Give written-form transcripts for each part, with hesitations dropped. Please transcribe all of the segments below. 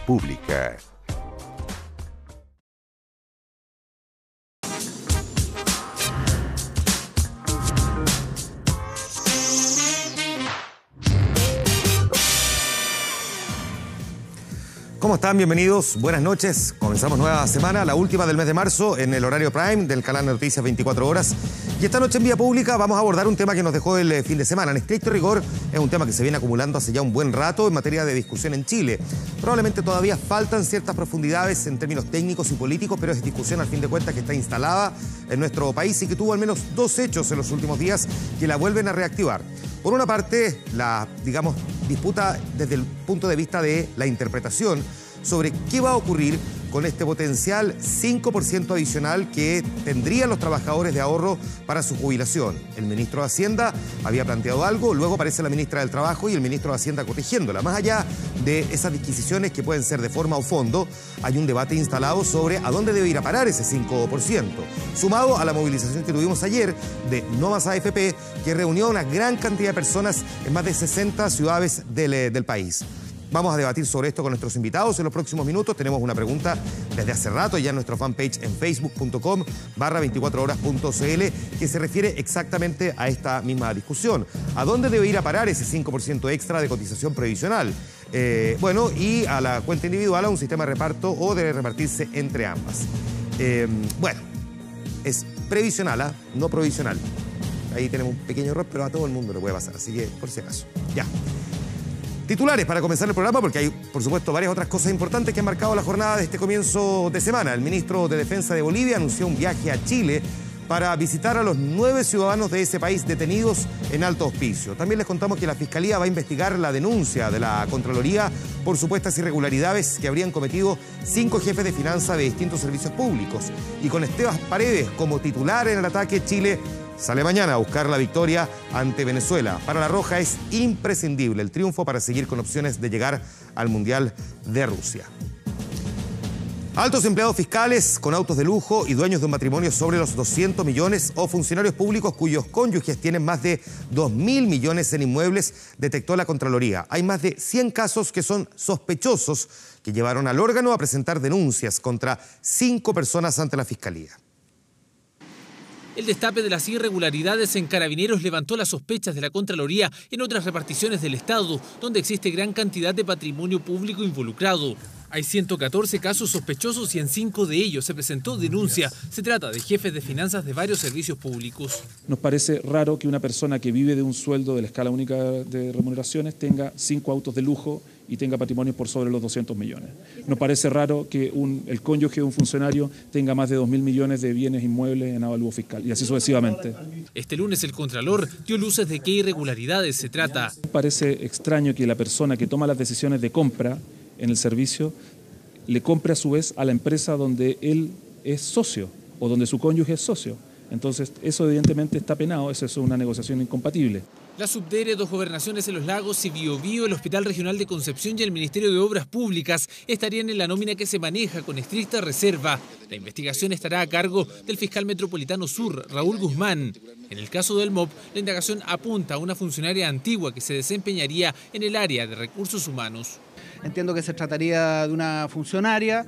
pública. ¿Cómo están? Bienvenidos, buenas noches. Comenzamos nueva semana, la última del mes de marzo, en el horario prime del canal de Noticias 24 Horas. Y esta noche en Vía Pública vamos a abordar un tema que nos dejó el fin de semana. En estricto rigor, es un tema que se viene acumulando hace ya un buen rato en materia de discusión en Chile. Probablemente todavía faltan ciertas profundidades en términos técnicos y políticos, pero es discusión al fin de cuentas que está instalada en nuestro país y que tuvo al menos dos hechos en los últimos días que la vuelven a reactivar. Por una parte, la, disputa desde el punto de vista de la interpretación sobre qué va a ocurrir con este potencial 5% adicional que tendrían los trabajadores de ahorro para su jubilación. El ministro de Hacienda había planteado algo, luego aparece la ministra del Trabajo y el ministro de Hacienda corrigiéndola. Más allá de esas disquisiciones que pueden ser de forma o fondo, hay un debate instalado sobre a dónde debe ir a parar ese 5%, sumado a la movilización que tuvimos ayer de No Más AFP, que reunió a una gran cantidad de personas en más de 60 ciudades del país. Vamos a debatir sobre esto con nuestros invitados en los próximos minutos. Tenemos una pregunta desde hace rato ya en nuestro fanpage en facebook.com/24horas.cl que se refiere exactamente a esta misma discusión. ¿A dónde debe ir a parar ese 5% extra de cotización previsional? Y a la cuenta individual, a un sistema de reparto o debe repartirse entre ambas. Es previsional, no provisional. Ahí tenemos un pequeño error, pero a todo el mundo le puede pasar, así que por si acaso. Ya. Titulares para comenzar el programa, porque hay, por supuesto, varias otras cosas importantes que han marcado la jornada de este comienzo de semana. El ministro de Defensa de Bolivia anunció un viaje a Chile para visitar a los 9 ciudadanos de ese país detenidos en alto hospicio. También les contamos que la Fiscalía va a investigar la denuncia de la Contraloría por supuestas irregularidades que habrían cometido 5 jefes de finanzas de distintos servicios públicos. Y con Esteban Paredes como titular en el ataque, Chile sale mañana a buscar la victoria ante Venezuela. Para La Roja es imprescindible el triunfo para seguir con opciones de llegar al Mundial de Rusia. Altos empleados fiscales con autos de lujo y dueños de un matrimonio sobre los 200 millones o funcionarios públicos cuyos cónyuges tienen más de 2.000 millones en inmuebles, detectó la Contraloría. Hay más de 100 casos que son sospechosos que llevaron al órgano a presentar denuncias contra 5 personas ante la Fiscalía. El destape de las irregularidades en Carabineros levantó las sospechas de la Contraloría en otras reparticiones del Estado, donde existe gran cantidad de patrimonio público involucrado. Hay 114 casos sospechosos y en 5 de ellos se presentó denuncia. Se trata de jefes de finanzas de varios servicios públicos. Nos parece raro que una persona que vive de un sueldo de la escala única de remuneraciones tenga 5 autos de lujo y tenga patrimonios por sobre los 200 millones. Nos parece raro que el cónyuge de un funcionario tenga más de 2.000 millones de bienes inmuebles en avalúo fiscal, y así sucesivamente. Este lunes el Contralor dio luces de qué irregularidades se trata. Parece extraño que la persona que toma las decisiones de compra en el servicio le compre a su vez a la empresa donde él es socio o donde su cónyuge es socio. Entonces, eso evidentemente está penado, eso es una negociación incompatible. La Subdere, 2 gobernaciones en Los Lagos y Biobío, el Hospital Regional de Concepción y el Ministerio de Obras Públicas estarían en la nómina que se maneja con estricta reserva. La investigación estará a cargo del fiscal metropolitano sur, Raúl Guzmán. En el caso del MOP, la indagación apunta a una funcionaria antigua que se desempeñaría en el área de recursos humanos. Entiendo que se trataría de una funcionaria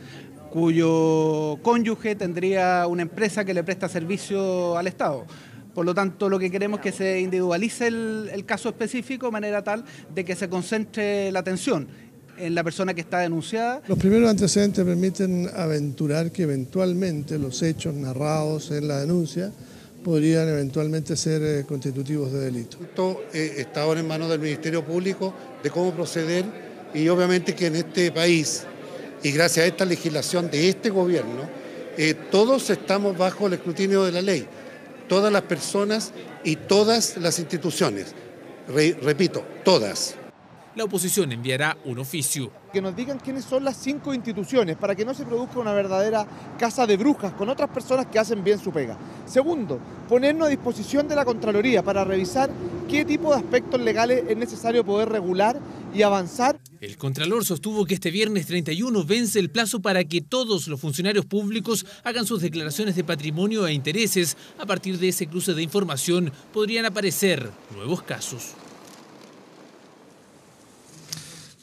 cuyo cónyuge tendría una empresa que le presta servicio al Estado. Por lo tanto, lo que queremos es que se individualice el caso específico de manera tal de que se concentre la atención en la persona que está denunciada. Los primeros antecedentes permiten aventurar que eventualmente los hechos narrados en la denuncia podrían eventualmente ser constitutivos de delito. Esto está ahora en manos del Ministerio Público de cómo proceder y obviamente que en este país y gracias a esta legislación de este gobierno todos estamos bajo el escrutinio de la ley. Todas las personas y todas las instituciones. Repito, todas. La oposición enviará un oficio. Que nos digan quiénes son las 5 instituciones para que no se produzca una verdadera caza de brujas con otras personas que hacen bien su pega. Segundo, ponernos a disposición de la Contraloría para revisar qué tipo de aspectos legales es necesario poder regular y avanzar. El Contralor sostuvo que este viernes 31 vence el plazo para que todos los funcionarios públicos hagan sus declaraciones de patrimonio e intereses. A partir de ese cruce de información podrían aparecer nuevos casos.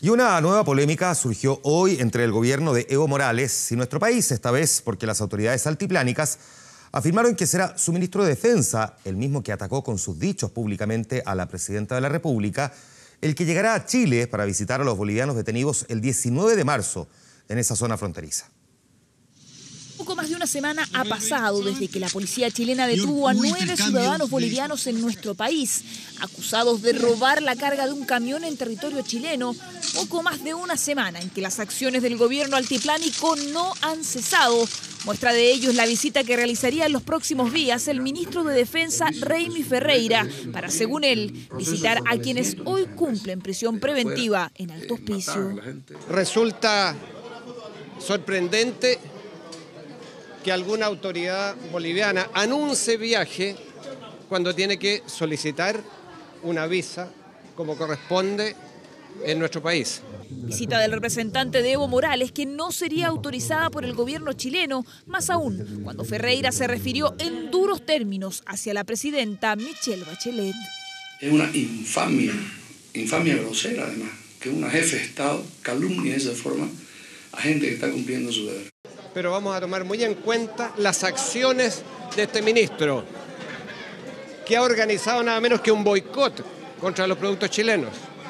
Y una nueva polémica surgió hoy entre el gobierno de Evo Morales y nuestro país, esta vez porque las autoridades altiplánicas afirmaron que será su ministro de Defensa, el mismo que atacó con sus dichos públicamente a la presidenta de la República, el que llegará a Chile para visitar a los bolivianos detenidos el 19 de marzo en esa zona fronteriza. Poco más de una semana ha pasado desde que la policía chilena detuvo a 9 ciudadanos bolivianos en nuestro país, acusados de robar la carga de un camión en territorio chileno. Poco más de una semana en que las acciones del gobierno altiplánico no han cesado. Muestra de ello es la visita que realizaría en los próximos días el ministro de Defensa, Reymi Ferreira, para, según él, visitar a quienes hoy cumplen prisión preventiva en Alto Hospicio. Resulta sorprendente que alguna autoridad boliviana anuncie viaje cuando tiene que solicitar una visa como corresponde en nuestro país. Visita del representante de Evo Morales que no sería autorizada por el gobierno chileno, más aún cuando Ferreira se refirió en duros términos hacia la presidenta Michelle Bachelet. Es una infamia grosera además, que una jefe de Estado calumnie de esa forma a gente que está cumpliendo su deber. Pero vamos a tomar muy en cuenta las acciones de este ministro, que ha organizado nada menos que un boicot contra los productos chilenos,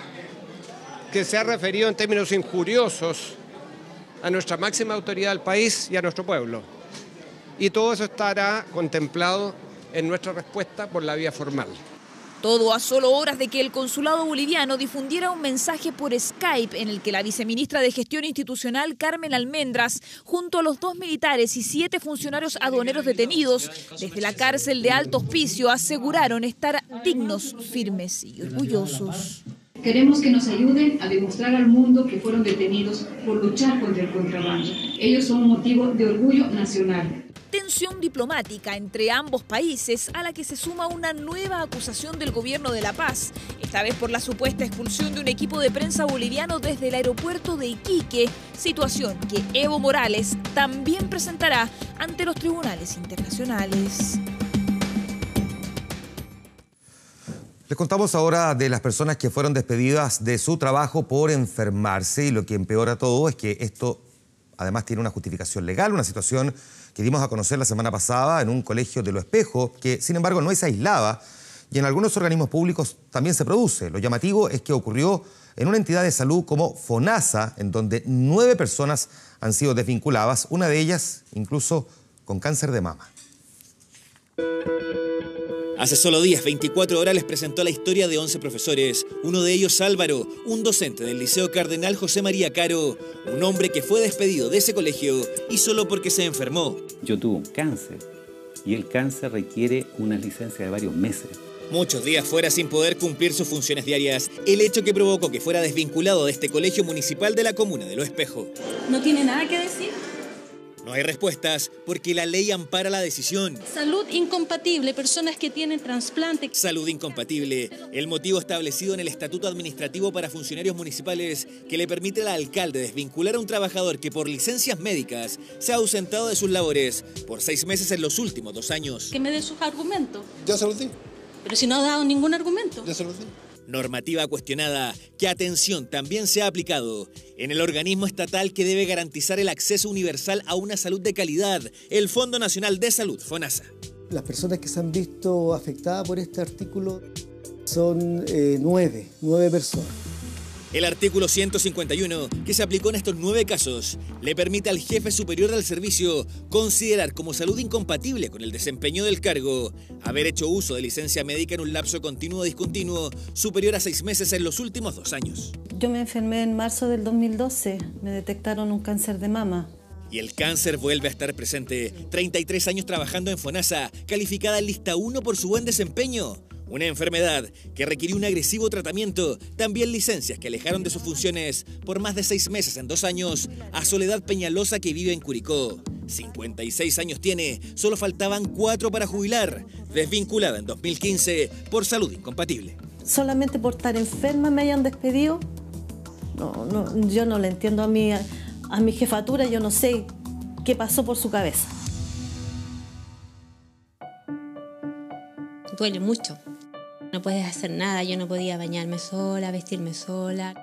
que se ha referido en términos injuriosos a nuestra máxima autoridad del país y a nuestro pueblo. Y todo eso estará contemplado en nuestra respuesta por la vía formal. Todo a solo horas de que el consulado boliviano difundiera un mensaje por Skype en el que la viceministra de Gestión Institucional, Carmen Almendras, junto a los 2 militares y 7 funcionarios aduaneros detenidos desde la cárcel de Alto Hospicio, aseguraron estar dignos, firmes y orgullosos. Queremos que nos ayuden a demostrar al mundo que fueron detenidos por luchar contra el contrabando. Ellos son un motivo de orgullo nacional. Tensión diplomática entre ambos países a la que se suma una nueva acusación del gobierno de La Paz, esta vez por la supuesta expulsión de un equipo de prensa boliviano desde el aeropuerto de Iquique, situación que Evo Morales también presentará ante los tribunales internacionales. Les contamos ahora de las personas que fueron despedidas de su trabajo por enfermarse, y lo que empeora todo es que esto además tiene una justificación legal, una situación que dimos a conocer la semana pasada en un colegio de Lo Espejo, que sin embargo no es aislada y en algunos organismos públicos también se produce. Lo llamativo es que ocurrió en una entidad de salud como FONASA, en donde 9 personas han sido desvinculadas, una de ellas incluso con cáncer de mama. Hace solo días, 24 horas, les presentó la historia de 11 profesores. Uno de ellos, Álvaro, un docente del Liceo Cardenal José María Caro, un hombre que fue despedido de ese colegio y solo porque se enfermó. Yo tuve un cáncer y el cáncer requiere una licencia de varios meses. Muchos días fuera sin poder cumplir sus funciones diarias, el hecho que provocó que fuera desvinculado de este colegio municipal de la comuna de Lo Espejo. ¿No tiene nada que decir? No hay respuestas porque la ley ampara la decisión. Salud incompatible, personas que tienen trasplante. Salud incompatible, el motivo establecido en el Estatuto Administrativo para Funcionarios Municipales que le permite al alcalde desvincular a un trabajador que por licencias médicas se ha ausentado de sus labores por 6 meses en los últimos 2 años. Que me dé sus argumentos. Ya se los di. Pero si no ha dado ningún argumento. Ya se los di. Normativa cuestionada que, atención, también se ha aplicado en el organismo estatal que debe garantizar el acceso universal a una salud de calidad, el Fondo Nacional de Salud, FONASA. Las personas que se han visto afectadas por este artículo son 9 personas. El artículo 151, que se aplicó en estos 9 casos, le permite al jefe superior del servicio considerar como salud incompatible con el desempeño del cargo haber hecho uso de licencia médica en un lapso continuo o discontinuo superior a 6 meses en los últimos 2 años. Yo me enfermé en marzo del 2012, me detectaron un cáncer de mama. Y el cáncer vuelve a estar presente. 33 años trabajando en FONASA, calificada en lista 1 por su buen desempeño. Una enfermedad que requirió un agresivo tratamiento, también licencias que alejaron de sus funciones por más de 6 meses en 2 años a Soledad Peñalosa, que vive en Curicó. 56 años tiene, solo faltaban 4 para jubilar, desvinculada en 2015 por salud incompatible. Solamente por estar enferma me hayan despedido. Yo no le entiendo a mi jefatura, yo no sé qué pasó por su cabeza. Duele mucho. No puedes hacer nada, yo no podía bañarme sola, vestirme sola.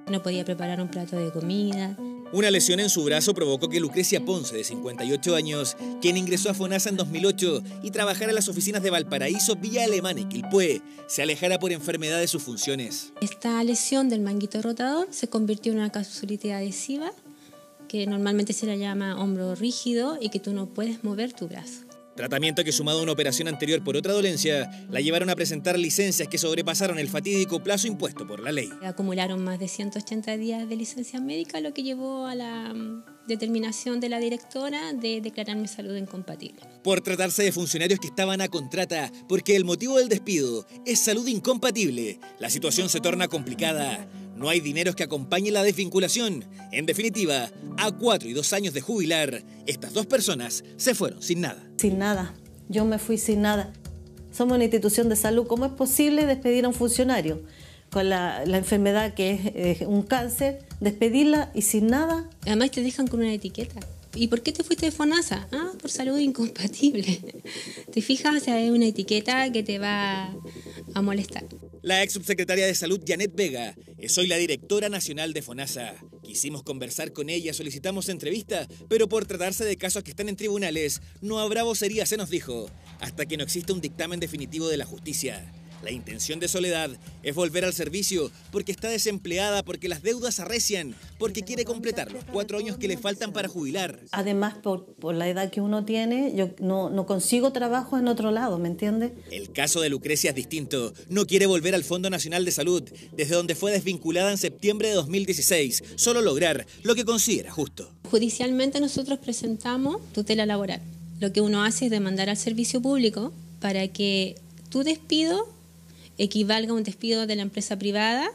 No podía preparar un plato de comida. Una lesión en su brazo provocó que Lucrecia Ponce, de 58 años, quien ingresó a FONASA en 2008 y trabajara en las oficinas de Valparaíso, Villa Alemana y Quilpué, se alejara por enfermedad de sus funciones. Esta lesión del manguito rotador se convirtió en una capsulitis adhesiva, que normalmente se la llama hombro rígido y que tú no puedes mover tu brazo. Tratamiento que, sumado a una operación anterior por otra dolencia, la llevaron a presentar licencias que sobrepasaron el fatídico plazo impuesto por la ley. Acumularon más de 180 días de licencia médica, lo que llevó a la determinación de la directora de declararme salud incompatible. Por tratarse de funcionarios que estaban a contrata, porque el motivo del despido es salud incompatible, la situación se torna complicada. No hay dineros que acompañen la desvinculación. En definitiva, a 4 y 2 años de jubilar, estas dos personas se fueron sin nada. Sin nada. Yo me fui sin nada. Somos una institución de salud. ¿Cómo es posible despedir a un funcionario con la enfermedad que es un cáncer, despedirla y sin nada? Además te dejan con una etiqueta. ¿Y por qué te fuiste de FONASA? Ah, por salud incompatible. ¿Te fijas? O sea, es una etiqueta que te va a molestar. La ex subsecretaria de Salud, Janet Vega, es hoy la directora nacional de FONASA. Quisimos conversar con ella, solicitamos entrevista, pero por tratarse de casos que están en tribunales, no habrá vocería, se nos dijo, hasta que no exista un dictamen definitivo de la justicia. La intención de Soledad es volver al servicio porque está desempleada, porque las deudas arrecian, porque quiere completar los 4 años que le faltan para jubilar. Además, por la edad que uno tiene, yo no consigo trabajo en otro lado, ¿me entiendes? El caso de Lucrecia es distinto. No quiere volver al Fondo Nacional de Salud, desde donde fue desvinculada en septiembre de 2016, solo lograr lo que considera justo. Judicialmente nosotros presentamos tutela laboral. Lo que uno hace es demandar al servicio público para que tu despido equivalga a un despido de la empresa privada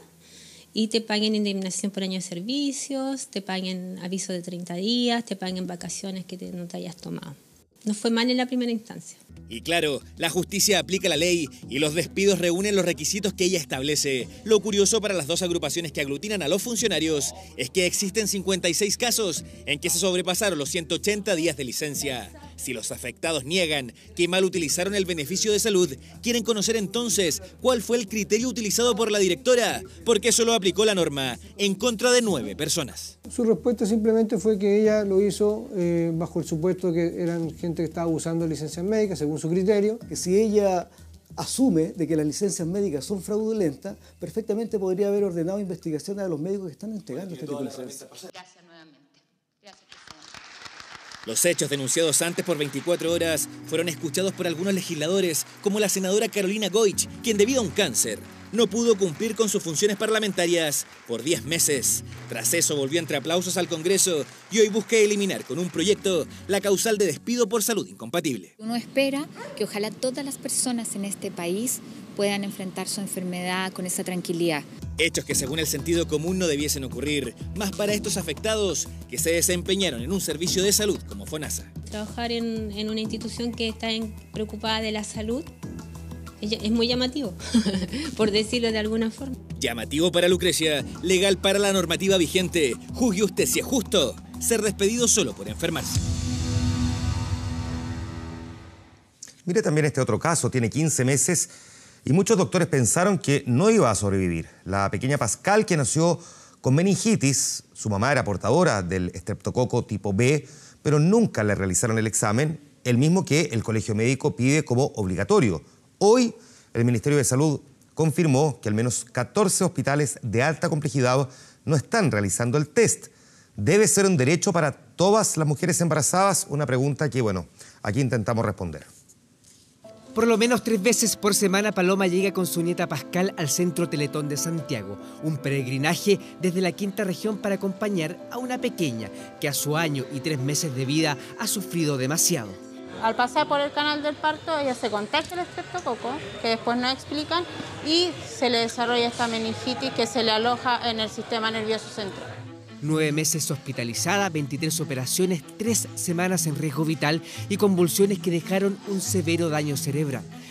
y te paguen indemnización por año de servicios, te paguen aviso de 30 días, te paguen vacaciones que no te hayas tomado. No fue mal en la primera instancia. Y claro, la justicia aplica la ley y los despidos reúnen los requisitos que ella establece. Lo curioso para las dos agrupaciones que aglutinan a los funcionarios es que existen 56 casos en que se sobrepasaron los 180 días de licencia. Si los afectados niegan que mal utilizaron el beneficio de salud, quieren conocer entonces cuál fue el criterio utilizado por la directora, porque solo aplicó la norma en contra de 9 personas. Su respuesta simplemente fue que ella lo hizo bajo el supuesto que eran gente que estaba abusando de licencias médicas, según su criterio. Que si ella asume de que las licencias médicas son fraudulentas, perfectamente podría haber ordenado investigaciones a los médicos que están entregando este tipo de licencias. Los hechos denunciados antes por 24 horas fueron escuchados por algunos legisladores, como la senadora Carolina Goich, quien debido a un cáncer no pudo cumplir con sus funciones parlamentarias por 10 meses. Tras eso volvió entre aplausos al Congreso y hoy busca eliminar con un proyecto la causal de despido por salud incompatible. Uno espera que ojalá todas las personas en este país puedan enfrentar su enfermedad con esa tranquilidad. Hechos que según el sentido común no debiesen ocurrir, más para estos afectados que se desempeñaron en un servicio de salud como FONASA. Trabajar en una institución que está preocupada de la salud es muy llamativo, por decirlo de alguna forma. Llamativo para Lucrecia, legal para la normativa vigente. Juzgue usted si es justo ser despedido solo por enfermarse. Mire también este otro caso, tiene 15 meses y muchos doctores pensaron que no iba a sobrevivir. La pequeña Pascal, que nació con meningitis, su mamá era portadora del estreptococo tipo B, pero nunca le realizaron el examen, el mismo que el Colegio Médico pide como obligatorio. Hoy, el Ministerio de Salud confirmó que al menos 14 hospitales de alta complejidad no están realizando el test. ¿Debe ser un derecho para todas las mujeres embarazadas? Una pregunta que, bueno, aquí intentamos responder. Por lo menos 3 veces por semana Paloma llega con su nieta Pascal al Centro Teletón de Santiago, un peregrinaje desde la quinta región para acompañar a una pequeña que a su año y 3 meses de vida ha sufrido demasiado. Al pasar por el canal del parto, ella se contagia el estreptococo, que después no explican, y se le desarrolla esta meningitis que se le aloja en el sistema nervioso central. 9 meses hospitalizada, 23 operaciones, 3 semanas en riesgo vital y convulsiones que dejaron un severo daño cerebral.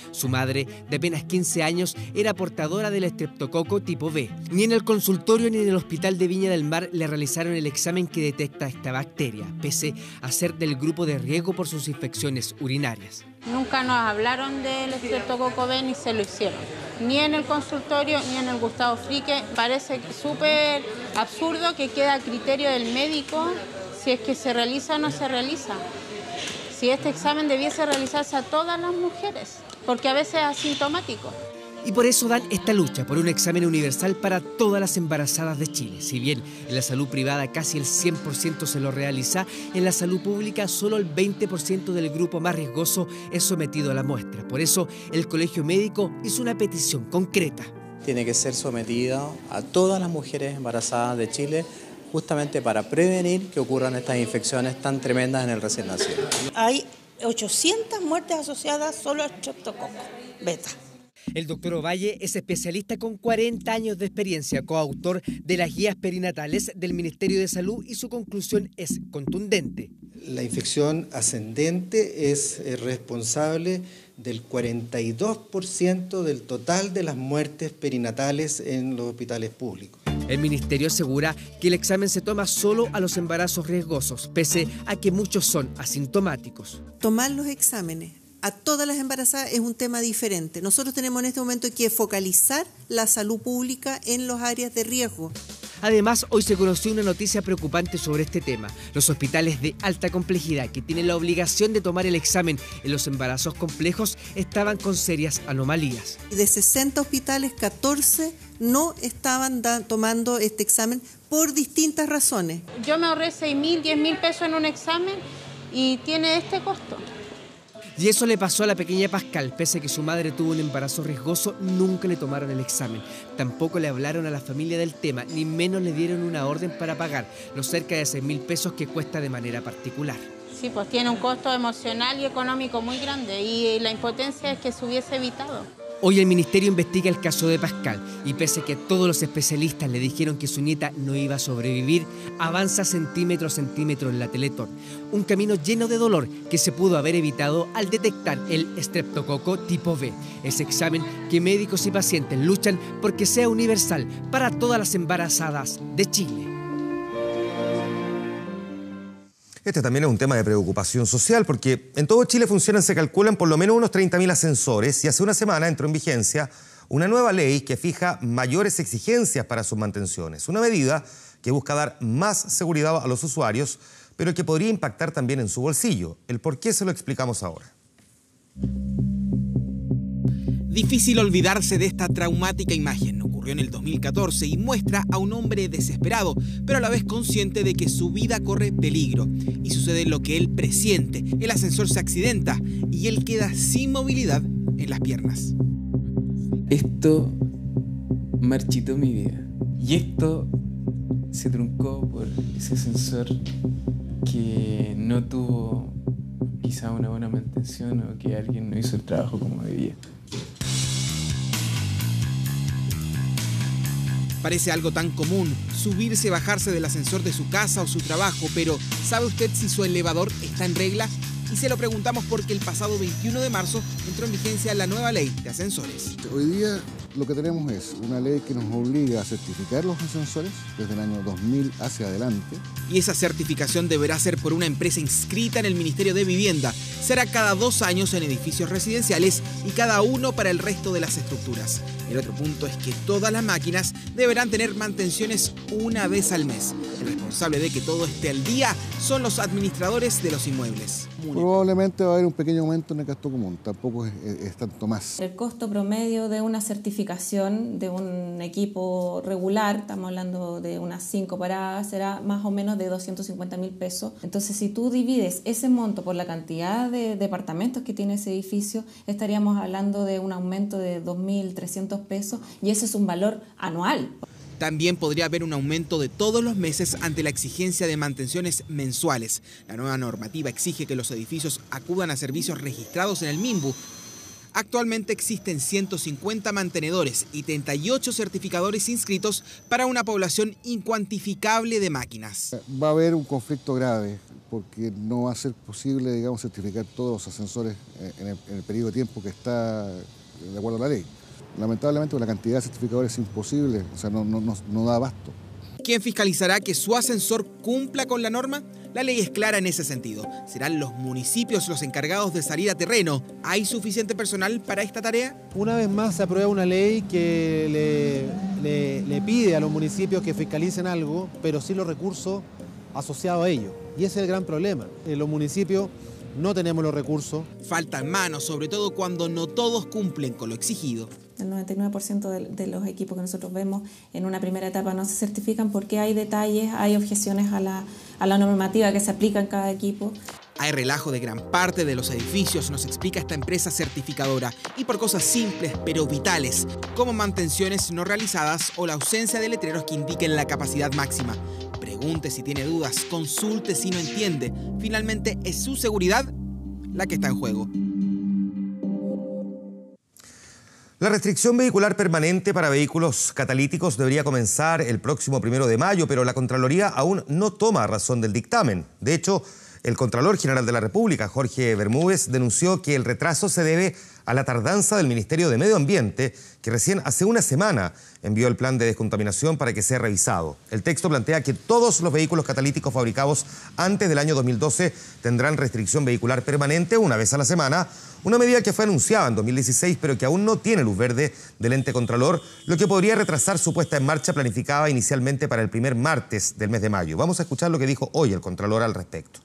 Su madre, de apenas 15 años, era portadora del estreptococo tipo B. Ni en el consultorio ni en el hospital de Viña del Mar le realizaron el examen que detecta esta bacteria, pese a ser del grupo de riesgo por sus infecciones urinarias. Nunca nos hablaron del estreptococo B ni se lo hicieron. Ni en el consultorio ni en el Gustavo Frique. Parece súper absurdo que queda a criterio del médico si es que se realiza o no se realiza. Si este examen debiese realizarse a todas las mujeres, porque a veces es asintomático. Y por eso dan esta lucha por un examen universal para todas las embarazadas de Chile. Si bien en la salud privada casi el 100% se lo realiza, en la salud pública solo el 20% del grupo más riesgoso es sometido a la muestra. Por eso el Colegio Médico hizo una petición concreta. Tiene que ser sometida a todas las mujeres embarazadas de Chile, justamente para prevenir que ocurran estas infecciones tan tremendas en el recién nacido. Hay 800 muertes asociadas solo al estreptococo beta. El doctor Ovalle es especialista con 40 años de experiencia, coautor de las guías perinatales del Ministerio de Salud, y su conclusión es contundente. La infección ascendente es responsable del 42% del total de las muertes perinatales en los hospitales públicos. El ministerio asegura que el examen se toma solo a los embarazos riesgosos, pese a que muchos son asintomáticos. Tomar los exámenes a todas las embarazadas es un tema diferente. Nosotros tenemos en este momento que focalizar la salud pública en las áreas de riesgo. Además, hoy se conoció una noticia preocupante sobre este tema. Los hospitales de alta complejidad que tienen la obligación de tomar el examen en los embarazos complejos estaban con serias anomalías. De 60 hospitales, 14 no estaban tomando este examen por distintas razones. Yo me ahorré 6.000, 10.000 pesos en un examen y tiene este costo. Y eso le pasó a la pequeña Pascal. Pese a que su madre tuvo un embarazo riesgoso, nunca le tomaron el examen. Tampoco le hablaron a la familia del tema, ni menos le dieron una orden para pagar los cerca de 6.000 pesos que cuesta de manera particular. Sí, pues tiene un costo emocional y económico muy grande y la impotencia es que se hubiese evitado. Hoy el ministerio investiga el caso de Pascal y pese a que todos los especialistas le dijeron que su nieta no iba a sobrevivir, avanza centímetro a centímetro en la Teletón. Un camino lleno de dolor que se pudo haber evitado al detectar el estreptococo tipo B. Ese examen que médicos y pacientes luchan porque sea universal para todas las embarazadas de Chile. Este también es un tema de preocupación social porque en todo Chile funcionan, se calculan por lo menos unos 30.000 ascensores y hace una semana entró en vigencia una nueva ley que fija mayores exigencias para sus mantenciones. Una medida que busca dar más seguridad a los usuarios, pero que podría impactar también en su bolsillo. El por qué se lo explicamos ahora. Difícil olvidarse de esta traumática imagen. Ocurrió en el 2014 y muestra a un hombre desesperado, pero a la vez consciente de que su vida corre peligro. Y sucede lo que él presiente. El ascensor se accidenta y él queda sin movilidad en las piernas. Esto marchitó mi vida. Y esto se truncó por ese ascensor que no tuvo quizá una buena mantención o que alguien no hizo el trabajo como debía. Parece algo tan común, subirse y bajarse del ascensor de su casa o su trabajo, pero ¿sabe usted si su elevador está en regla? Y se lo preguntamos porque el pasado 21 de marzo entró en vigencia la nueva ley de ascensores. Hoy día lo que tenemos es una ley que nos obliga a certificar los ascensores desde el año 2000 hacia adelante. Y esa certificación deberá ser por una empresa inscrita en el Ministerio de Vivienda. Será cada 2 años en edificios residenciales y cada 1 para el resto de las estructuras. El otro punto es que todas las máquinas deberán tener mantenciones una vez al mes. El responsable de que todo esté al día son los administradores de los inmuebles. Probablemente va a haber un pequeño aumento en el gasto común, tampoco es tanto más. El costo promedio de una certificación de un equipo regular, estamos hablando de unas 5 paradas, será más o menos de 250.000 pesos. Entonces, si tú divides ese monto por la cantidad de departamentos que tiene ese edificio, estaríamos hablando de un aumento de 2.300 pesos y ese es un valor anual. También podría haber un aumento de todos los meses ante la exigencia de mantenciones mensuales. La nueva normativa exige que los edificios acudan a servicios registrados en el MIMBU. Actualmente existen 150 mantenedores y 38 certificadores inscritos para una población incuantificable de máquinas. Va a haber un conflicto grave porque no va a ser posible, digamos, certificar todos los ascensores en el periodo de tiempo que está de acuerdo a la ley. Lamentablemente, la cantidad de certificadores es imposible, o sea, no da abasto. ¿Quién fiscalizará que su ascensor cumpla con la norma? La ley es clara en ese sentido. Serán los municipios los encargados de salir a terreno. ¿Hay suficiente personal para esta tarea? Una vez más se aprueba una ley que le pide a los municipios que fiscalicen algo, pero sin los recursos asociados a ello. Y ese es el gran problema. En los municipios no tenemos los recursos. Faltan manos, sobre todo cuando no todos cumplen con lo exigido. El 99% de los equipos que nosotros vemos en una primera etapa no se certifican porque hay detalles, hay objeciones a la normativa que se aplica en cada equipo. Hay relajo de gran parte de los edificios, nos explica esta empresa certificadora, y por cosas simples pero vitales, como mantenciones no realizadas o la ausencia de letreros que indiquen la capacidad máxima. Pregunte si tiene dudas, consulte si no entiende. Finalmente es su seguridad la que está en juego. La restricción vehicular permanente para vehículos catalíticos debería comenzar el próximo 1 de mayo, pero la Contraloría aún no toma razón del dictamen. De hecho, el Contralor General de la República, Jorge Bermúdez, denunció que el retraso se debe a la tardanza del Ministerio de Medio Ambiente, que recién hace una semana envió el plan de descontaminación para que sea revisado. El texto plantea que todos los vehículos catalíticos fabricados antes del año 2012 tendrán restricción vehicular permanente una vez a la semana, una medida que fue anunciada en 2016, pero que aún no tiene luz verde del ente Contralor, lo que podría retrasar su puesta en marcha planificada inicialmente para el primer martes del mes de mayo. Vamos a escuchar lo que dijo hoy el Contralor al respecto.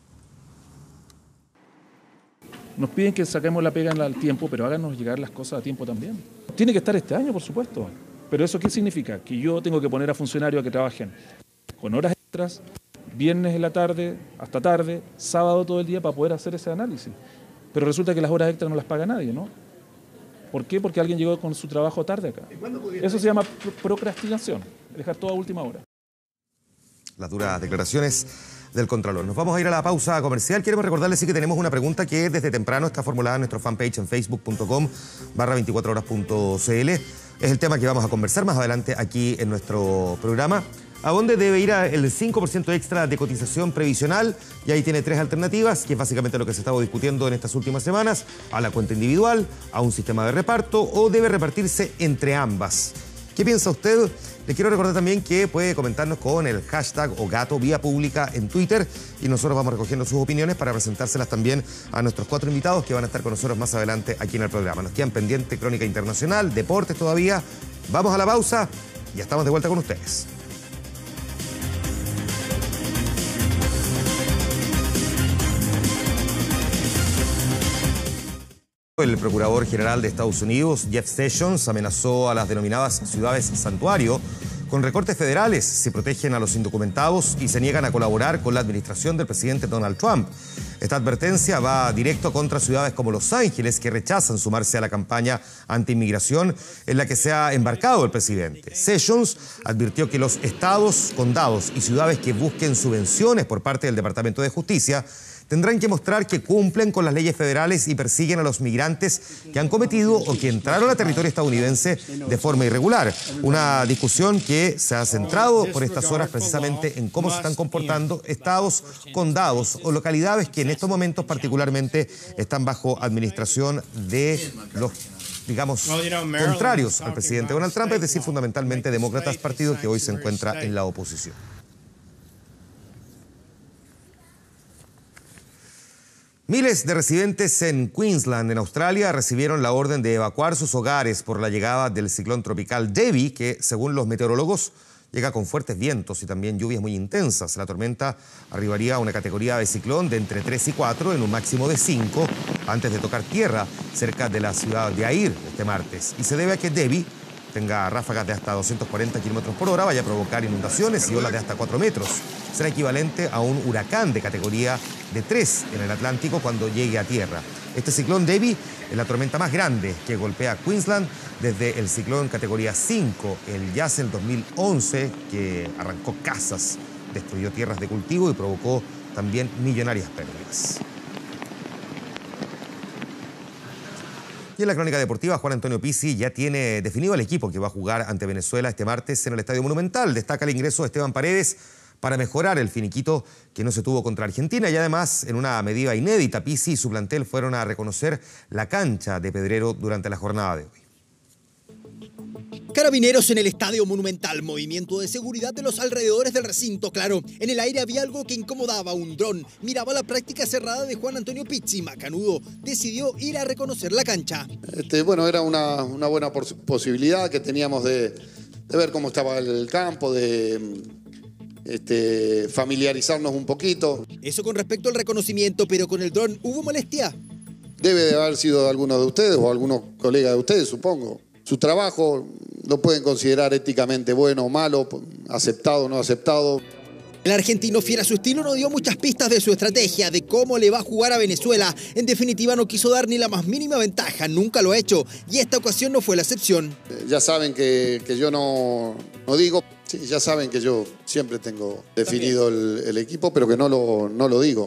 Nos piden que saquemos la pega al tiempo, pero háganos llegar las cosas a tiempo también. Tiene que estar este año, por supuesto. Pero ¿eso qué significa? Que yo tengo que poner a funcionarios a que trabajen con horas extras, viernes en la tarde, hasta tarde, sábado todo el día para poder hacer ese análisis. Pero resulta que las horas extras no las paga nadie, ¿no? ¿Por qué? Porque alguien llegó con su trabajo tarde acá. Eso se llama procrastinación, dejar todo a última hora. Las duras declaraciones del Contralor. Nos vamos a ir a la pausa comercial. Queremos recordarles que tenemos una pregunta que desde temprano está formulada en nuestro fanpage en facebook.com/24horas.cl. Es el tema que vamos a conversar más adelante aquí en nuestro programa. ¿A dónde debe ir el 5% extra de cotización previsional? Y ahí tiene 3 alternativas, que es básicamente lo que se estaba discutiendo en estas últimas semanas: a la cuenta individual, a un sistema de reparto, o debe repartirse entre ambas. ¿Qué piensa usted? Le quiero recordar también que puede comentarnos con el hashtag Ogato Vía Pública en Twitter, y nosotros vamos recogiendo sus opiniones para presentárselas también a nuestros 4 invitados que van a estar con nosotros más adelante aquí en el programa. Nos quedan pendiente crónica internacional, deportes todavía. Vamos a la pausa y ya estamos de vuelta con ustedes. El procurador general de Estados Unidos, Jeff Sessions, amenazó a las denominadas ciudades santuario con recortes federales si protegen a los indocumentados y se niegan a colaborar con la administración del presidente Donald Trump. Esta advertencia va directo contra ciudades como Los Ángeles, que rechazan sumarse a la campaña anti-inmigración en la que se ha embarcado el presidente. Sessions advirtió que los estados, condados y ciudades que busquen subvenciones por parte del Departamento de Justicia tendrán que mostrar que cumplen con las leyes federales y persiguen a los migrantes que han cometido o que entraron a territorio estadounidense de forma irregular. Una discusión que se ha centrado por estas horas precisamente en cómo se están comportando estados, condados o localidades que en estos momentos particularmente están bajo administración de los, digamos, contrarios al presidente Donald Trump, es decir, fundamentalmente demócratas, partido que hoy se encuentra en la oposición. Miles de residentes en Queensland, en Australia, recibieron la orden de evacuar sus hogares por la llegada del ciclón tropical Debbie, que, según los meteorólogos, llega con fuertes vientos y también lluvias muy intensas. La tormenta arribaría a una categoría de ciclón de entre 3 y 4 en un máximo de 5 antes de tocar tierra cerca de la ciudad de Ayr este martes. Y se debe a que Debbie tenga ráfagas de hasta 240 kilómetros por hora, vaya a provocar inundaciones y olas de hasta 4 metros. Será equivalente a un huracán de categoría de 3 en el Atlántico cuando llegue a tierra. Este ciclón Debbie es la tormenta más grande que golpea a Queensland desde el ciclón categoría 5, el Yas en 2011, que arrancó casas, destruyó tierras de cultivo y provocó también millonarias pérdidas. Y en la crónica deportiva, Juan Antonio Pizzi ya tiene definido el equipo que va a jugar ante Venezuela este martes en el Estadio Monumental. Destaca el ingreso de Esteban Paredes para mejorar el finiquito que no se tuvo contra Argentina. Y además, en una medida inédita, Pizzi y su plantel fueron a reconocer la cancha de Pedrero durante la jornada de hoy. Carabineros en el Estadio Monumental, movimiento de seguridad de los alrededores del recinto, claro. En el aire había algo que incomodaba, un dron. Miraba la práctica cerrada de Juan Antonio Pizzi. Macanudo decidió ir a reconocer la cancha. Bueno, era una buena posibilidad que teníamos de ver cómo estaba el campo, de familiarizarnos un poquito. Eso con respecto al reconocimiento, pero con el dron hubo molestia. Debe de haber sido de algunos de ustedes o algunos colegas de ustedes, supongo. Su trabajo lo pueden considerar éticamente bueno o malo, aceptado o no aceptado. El argentino, fiel a su estilo, no dio muchas pistas de su estrategia, de cómo le va a jugar a Venezuela. En definitiva, no quiso dar ni la más mínima ventaja, nunca lo ha hecho. Y esta ocasión no fue la excepción. Ya saben que yo no digo, sí, ya saben que yo siempre tengo definido el equipo, pero que no lo digo.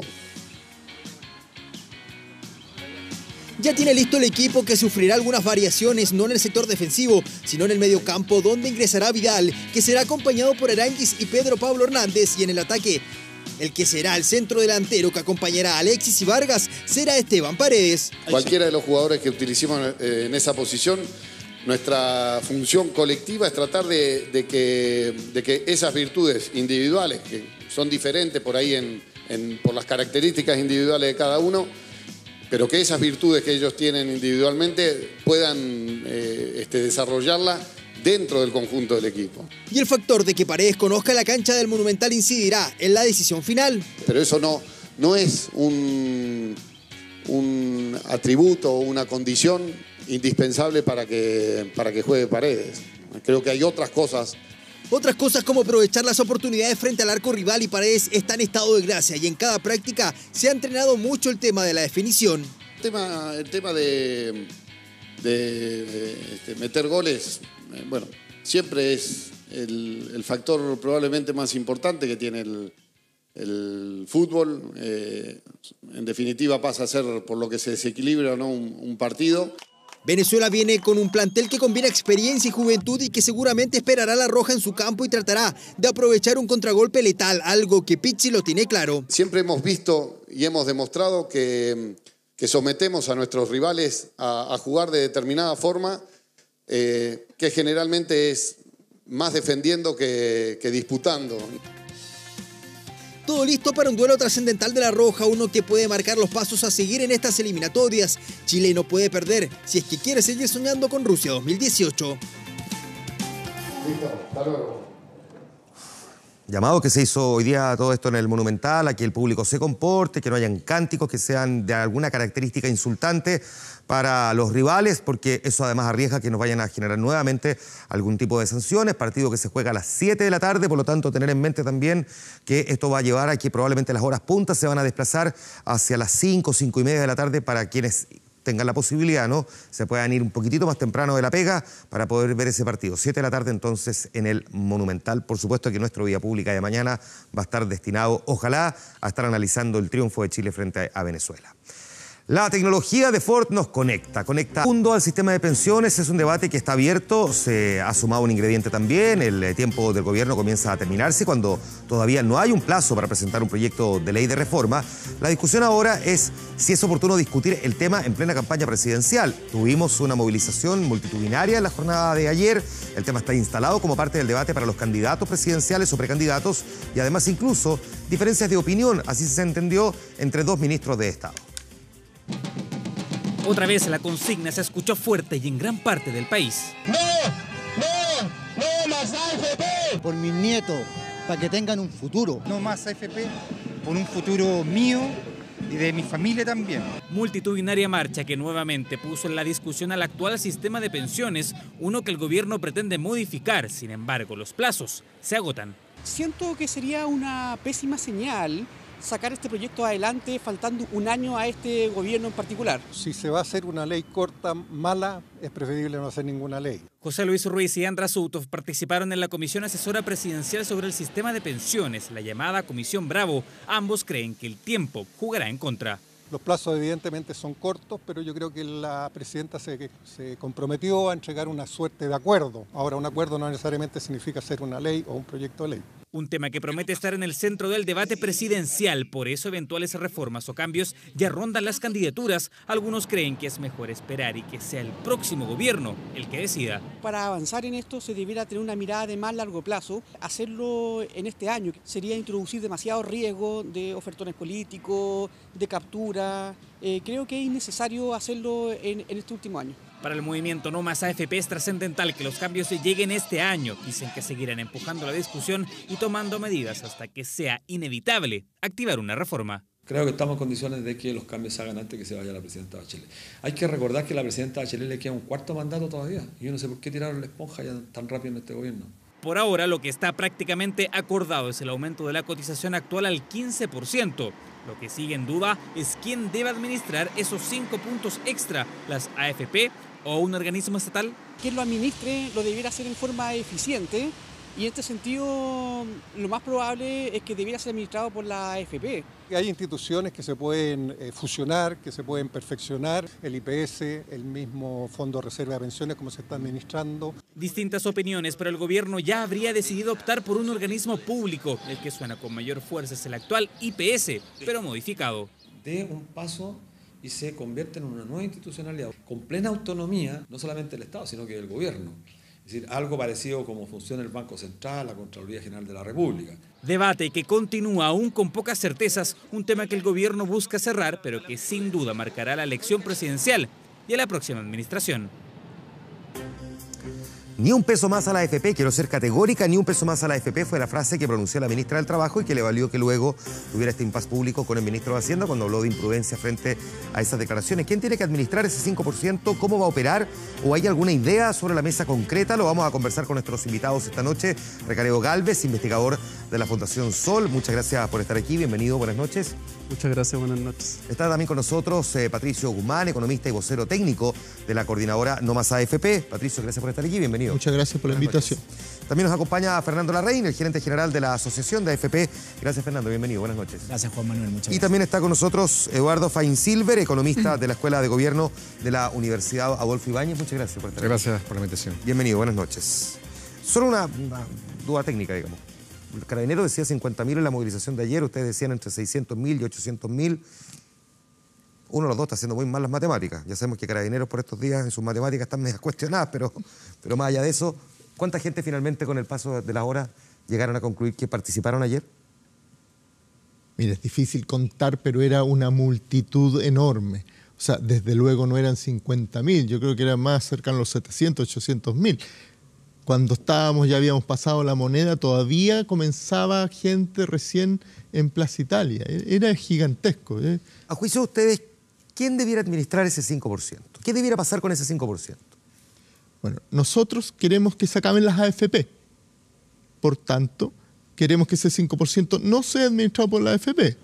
Ya tiene listo el equipo que sufrirá algunas variaciones, no en el sector defensivo, sino en el mediocampo, donde ingresará Vidal, que será acompañado por Aranguis y Pedro Pablo Hernández, y en el ataque, el que será el centro delantero que acompañará a Alexis y Vargas será Esteban Paredes. Cualquiera de los jugadores que utilicemos en esa posición, nuestra función colectiva es tratar de que esas virtudes individuales, que son diferentes por ahí por las características individuales de cada uno, pero que esas virtudes que ellos tienen individualmente puedan desarrollarlas dentro del conjunto del equipo. Y el factor de que Paredes conozca la cancha del Monumental incidirá en la decisión final. Pero eso no es un atributo o una condición indispensable para que juegue Paredes. Creo que hay otras cosas. Otras cosas como aprovechar las oportunidades frente al arco rival, y Paredes está en estado de gracia y en cada práctica se ha entrenado mucho el tema de la definición. El tema de meter goles, bueno, siempre es el factor probablemente más importante que tiene el fútbol. En definitiva pasa a ser por lo que se desequilibra o no un partido. Venezuela viene con un plantel que combina experiencia y juventud y que seguramente esperará la roja en su campo y tratará de aprovechar un contragolpe letal, algo que Pizzi lo tiene claro. Siempre hemos visto y hemos demostrado que sometemos a nuestros rivales a jugar de determinada forma, que generalmente es más defendiendo que disputando. Todo listo para un duelo trascendental de la Roja, uno que puede marcar los pasos a seguir en estas eliminatorias. Chile no puede perder si es que quiere seguir soñando con Rusia 2018. Listo, hasta luego. Llamado que se hizo hoy día todo esto en el Monumental, a que el público se comporte, que no hayan cánticos que sean de alguna característica insultante para los rivales, porque eso además arriesga que nos vayan a generar nuevamente algún tipo de sanciones. Partido que se juega a las 7 de la tarde, por lo tanto tener en mente también que esto va a llevar a que probablemente las horas puntas se van a desplazar hacia las 5, 5 y media de la tarde para quienes tengan la posibilidad, ¿no? Se puedan ir un poquitito más temprano de la pega para poder ver ese partido. 7 de la tarde entonces en el Monumental. Por supuesto que nuestro Vía Pública de mañana va a estar destinado, ojalá, a estar analizando el triunfo de Chile frente a Venezuela. La tecnología de Ford nos conecta al mundo, al sistema de pensiones. Es un debate que está abierto, se ha sumado un ingrediente también. El tiempo del gobierno comienza a terminarse cuando todavía no hay un plazo para presentar un proyecto de ley de reforma. La discusión ahora es si es oportuno discutir el tema en plena campaña presidencial. Tuvimos una movilización multitudinaria en la jornada de ayer. El tema está instalado como parte del debate para los candidatos presidenciales o precandidatos y además incluso diferencias de opinión, así se entendió, entre dos ministros de Estado. Otra vez la consigna se escuchó fuerte y en gran parte del país. ¡No más AFP! Por mis nietos, para que tengan un futuro. No más AFP, por un futuro mío y de mi familia también. Multitudinaria marcha que nuevamente puso en la discusión al actual sistema de pensiones, uno que el gobierno pretende modificar. Sin embargo, los plazos se agotan. Siento que sería una pésima señal sacar este proyecto adelante faltando un año a este gobierno en particular. Si se va a hacer una ley corta, mala, es preferible no hacer ninguna ley. José Luis Ruiz y András Utov participaron en la Comisión Asesora Presidencial sobre el Sistema de Pensiones, la llamada Comisión Bravo. Ambos creen que el tiempo jugará en contra. Los plazos evidentemente son cortos, pero yo creo que la presidenta se comprometió a entregar una suerte de acuerdo. Ahora, un acuerdo no necesariamente significa hacer una ley o un proyecto de ley. Un tema que promete estar en el centro del debate presidencial. Por eso eventuales reformas o cambios ya rondan las candidaturas. Algunos creen que es mejor esperar y que sea el próximo gobierno el que decida. Para avanzar en esto se debiera tener una mirada de más largo plazo. Hacerlo en este año sería introducir demasiado riesgo de ofertones políticos, de captura. Creo que es innecesario hacerlo en este último año. Para el movimiento No Más AFP es trascendental que los cambios lleguen este año. Dicen que seguirán empujando la discusión y tomando medidas hasta que sea inevitable activar una reforma. Creo que estamos en condiciones de que los cambios se hagan antes que se vaya la presidenta Bachelet. Hay que recordar que a la presidenta Bachelet le queda un cuarto mandato todavía. Y yo no sé por qué tiraron la esponja ya tan rápido en este gobierno. Por ahora lo que está prácticamente acordado es el aumento de la cotización actual al 15%. Lo que sigue en duda es quién debe administrar esos 5 puntos extra, las AFP o un organismo estatal. Quien lo administre lo debiera hacer en forma eficiente y en este sentido lo más probable es que debiera ser administrado por la AFP. Hay instituciones que se pueden fusionar, que se pueden perfeccionar, el IPS, el mismo Fondo de Reserva de Pensiones, como se está administrando. Distintas opiniones, pero el gobierno ya habría decidido optar por un organismo público. El que suena con mayor fuerza es el actual IPS, pero modificado. De un paso y se convierte en una nueva institucionalidad con plena autonomía, no solamente del Estado, sino que del gobierno. Es decir, algo parecido como funciona el Banco Central, la Contraloría General de la República. Debate que continúa aún con pocas certezas, un tema que el gobierno busca cerrar, pero que sin duda marcará la elección presidencial y a la próxima administración. Ni un peso más a la AFP, quiero ser categórica, ni un peso más a la AFP fue la frase que pronunció la ministra del Trabajo y que le valió que luego tuviera este impas público con el ministro de Hacienda cuando habló de imprudencia frente a esas declaraciones. ¿Quién tiene que administrar ese 5%? ¿Cómo va a operar? ¿O hay alguna idea sobre la mesa concreta? Lo vamos a conversar con nuestros invitados esta noche. Recareo Galvez, investigador de la Fundación Sol. Muchas gracias por estar aquí. Bienvenido, buenas noches. Muchas gracias, buenas noches. Está también con nosotros Patricio Guzmán, economista y vocero técnico de la coordinadora No Más AFP. Patricio, gracias por estar aquí, bienvenido. Muchas gracias por la invitación. También nos acompaña Fernando Larraín, el gerente general de la Asociación de AFP. Gracias, Fernando, bienvenido, buenas noches. Gracias, Juan Manuel, muchas gracias. Y también está con nosotros Eduardo Feinsilver, economista de la Escuela de Gobierno de la Universidad Adolfo Ibáñez. Muchas gracias por estar aquí. Gracias por la invitación. Bienvenido, buenas noches. Solo una duda técnica, digamos. El Carabinero decía 50.000 en la movilización de ayer, ustedes decían entre 600.000 y 800.000. Uno de los dos está haciendo muy mal las matemáticas. Ya sabemos que Carabineros por estos días en sus matemáticas están medio cuestionadas, pero más allá de eso, ¿cuánta gente finalmente con el paso de las horas llegaron a concluir que participaron ayer? Mira, es difícil contar, pero era una multitud enorme. O sea, desde luego no eran 50.000, yo creo que era más cercano a los 700, 800.000. Cuando estábamos, ya habíamos pasado la moneda, todavía comenzaba gente recién en Plaza Italia. Era gigantesco. A juicio de ustedes, ¿quién debiera administrar ese 5%? ¿Qué debiera pasar con ese 5%? Bueno, nosotros queremos que se acaben las AFP. Por tanto, queremos que ese 5% no sea administrado por la AFP.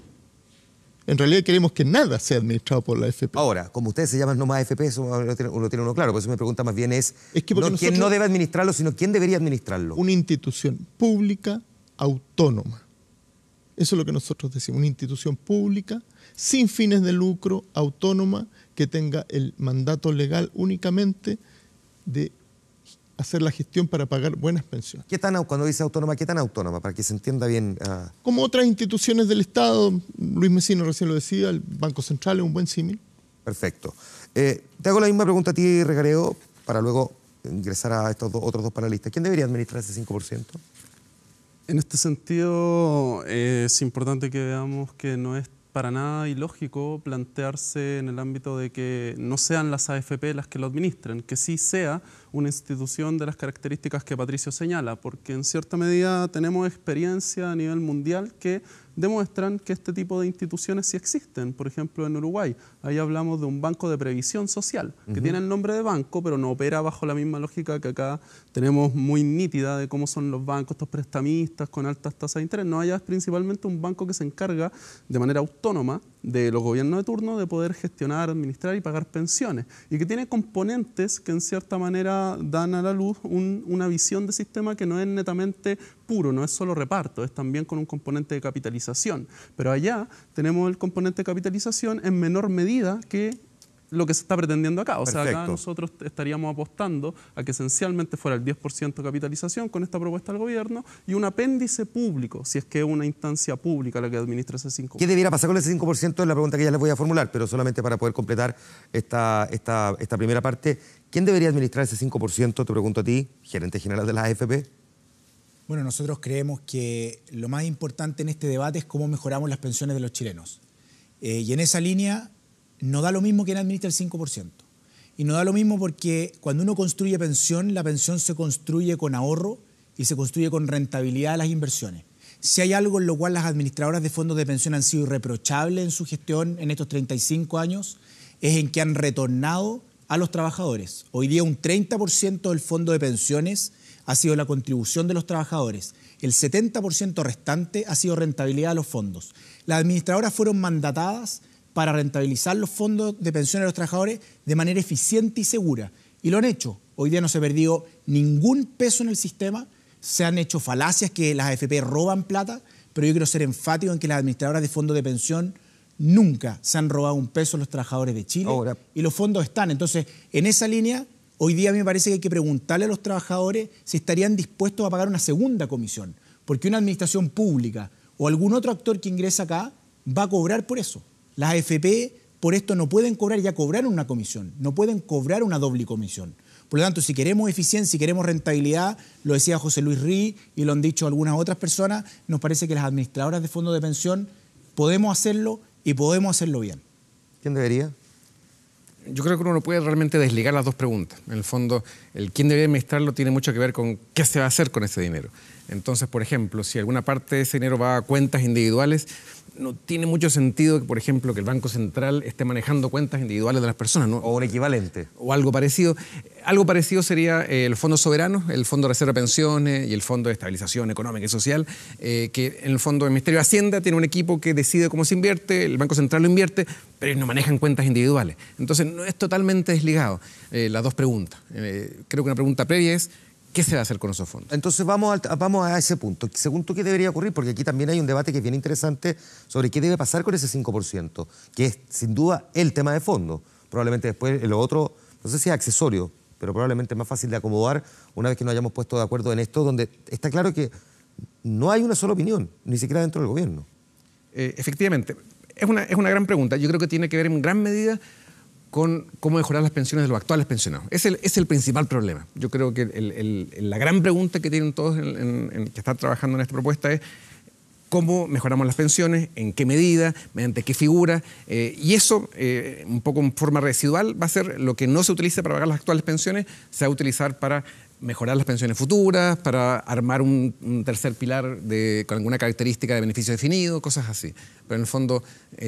En realidad queremos que nada sea administrado por la AFP. Ahora, como ustedes se llaman No Más AFP, eso uno tiene uno claro. Por eso mi pregunta más bien es que no quién no debe administrarlo, sino quién debería administrarlo. Una institución pública autónoma. Eso es lo que nosotros decimos. Una institución pública, sin fines de lucro, autónoma, que tenga el mandato legal únicamente de hacer la gestión para pagar buenas pensiones. Cuando dice autónoma, ¿qué tan autónoma? Para que se entienda bien. Como otras instituciones del Estado, Luis Mesino recién lo decía, el Banco Central es un buen símil. Perfecto. Te hago la misma pregunta a ti, Recareo, para luego ingresar a estos otros dos panelistas. ¿Quién debería administrar ese 5%? En este sentido, es importante que veamos que no es para nada ilógico plantearse en el ámbito de que no sean las AFP las que lo administren, que sí sea una institución de las características que Patricio señala, porque en cierta medida tenemos experiencia a nivel mundial que demuestran que este tipo de instituciones sí existen. Por ejemplo, en Uruguay, ahí hablamos de un banco de previsión social, que tiene el nombre de banco, pero no opera bajo la misma lógica que acá tenemos muy nítida de cómo son los bancos, estos prestamistas con altas tasas de interés. No, allá es principalmente un banco que se encarga de manera autónoma de los gobiernos de turno de poder gestionar, administrar y pagar pensiones, y que tiene componentes que en cierta manera dan a la luz una visión de sistema que no es netamente puro, no es solo reparto, es también con un componente de capitalización. Pero allá tenemos el componente de capitalización en menor medida que lo que se está pretendiendo acá. O sea, Perfecto. acá nosotros estaríamos apostando a que esencialmente fuera el 10% capitalización con esta propuesta del gobierno y un apéndice público, si es que es una instancia pública la que administra ese 5%. ¿Qué debiera pasar con ese 5%? Es la pregunta que ya les voy a formular, pero solamente para poder completar esta primera parte. ¿Quién debería administrar ese 5%? Te pregunto a ti, gerente general de la AFP. Bueno, nosotros creemos que lo más importante en este debate es cómo mejoramos las pensiones de los chilenos. Y en esa línea no da lo mismo quién administra el 5%. Y no da lo mismo porque cuando uno construye pensión, la pensión se construye con ahorro y se construye con rentabilidad de las inversiones. Si hay algo en lo cual las administradoras de fondos de pensión han sido irreprochables en su gestión en estos 35 años, es en que han retornado a los trabajadores. Hoy día un 30% del fondo de pensiones ha sido la contribución de los trabajadores. El 70% restante ha sido rentabilidad de los fondos. Las administradoras fueron mandatadas para rentabilizar los fondos de pensiones de los trabajadores de manera eficiente y segura. Y lo han hecho. Hoy día no se ha perdido ningún peso en el sistema. Se han hecho falacias que las AFP roban plata, pero yo quiero ser enfático en que las administradoras de fondos de pensión nunca se han robado un peso a los trabajadores de Chile. Y los fondos están. Entonces, en esa línea, hoy día a mí me parece que hay que preguntarle a los trabajadores si estarían dispuestos a pagar una segunda comisión, porque una administración pública o algún otro actor que ingresa acá va a cobrar por eso. Las AFP por esto no pueden cobrar, ya cobraron una comisión, no pueden cobrar una doble comisión. Por lo tanto, si queremos eficiencia, si queremos rentabilidad, lo decía José Luis Rí y lo han dicho algunas otras personas, nos parece que las administradoras de fondos de pensión podemos hacerlo y podemos hacerlo bien. ¿Quién debería? Yo creo que uno no puede realmente desligar las dos preguntas. En el fondo, el quién debería administrarlo tiene mucho que ver con qué se va a hacer con ese dinero. Entonces, por ejemplo, si alguna parte de ese dinero va a cuentas individuales, no tiene mucho sentido que, por ejemplo, que el Banco Central esté manejando cuentas individuales de las personas, ¿no? O un equivalente. O algo parecido. Algo parecido sería el Fondo Soberano, el Fondo de Reserva de Pensiones y el Fondo de Estabilización Económica y Social, que en el fondo del Ministerio de Hacienda tiene un equipo que decide cómo se invierte, el Banco Central lo invierte, pero ellos no manejan cuentas individuales. Entonces, no es totalmente desligado las dos preguntas. Creo que una pregunta previa es ¿qué se va a hacer con esos fondos? Entonces vamos a ese punto. Según tú, ¿qué debería ocurrir? Porque aquí también hay un debate que es bien interesante sobre qué debe pasar con ese 5%, que es sin duda el tema de fondo. Probablemente después lo otro, no sé si es accesorio, pero probablemente es más fácil de acomodar una vez que nos hayamos puesto de acuerdo en esto, donde está claro que no hay una sola opinión, ni siquiera dentro del gobierno. Efectivamente, es una gran pregunta. Yo creo que tiene que ver en gran medida con cómo mejorar las pensiones de los actuales pensionados. Es el principal problema. Yo creo que la gran pregunta que tienen todos que están trabajando en esta propuesta es cómo mejoramos las pensiones, en qué medida, mediante qué figura, y eso, un poco en forma residual, va a ser lo que no se utilice para pagar las actuales pensiones, se va a utilizar para mejorar las pensiones futuras, para armar un tercer pilar con alguna característica de beneficio definido, cosas así. Pero en el fondo,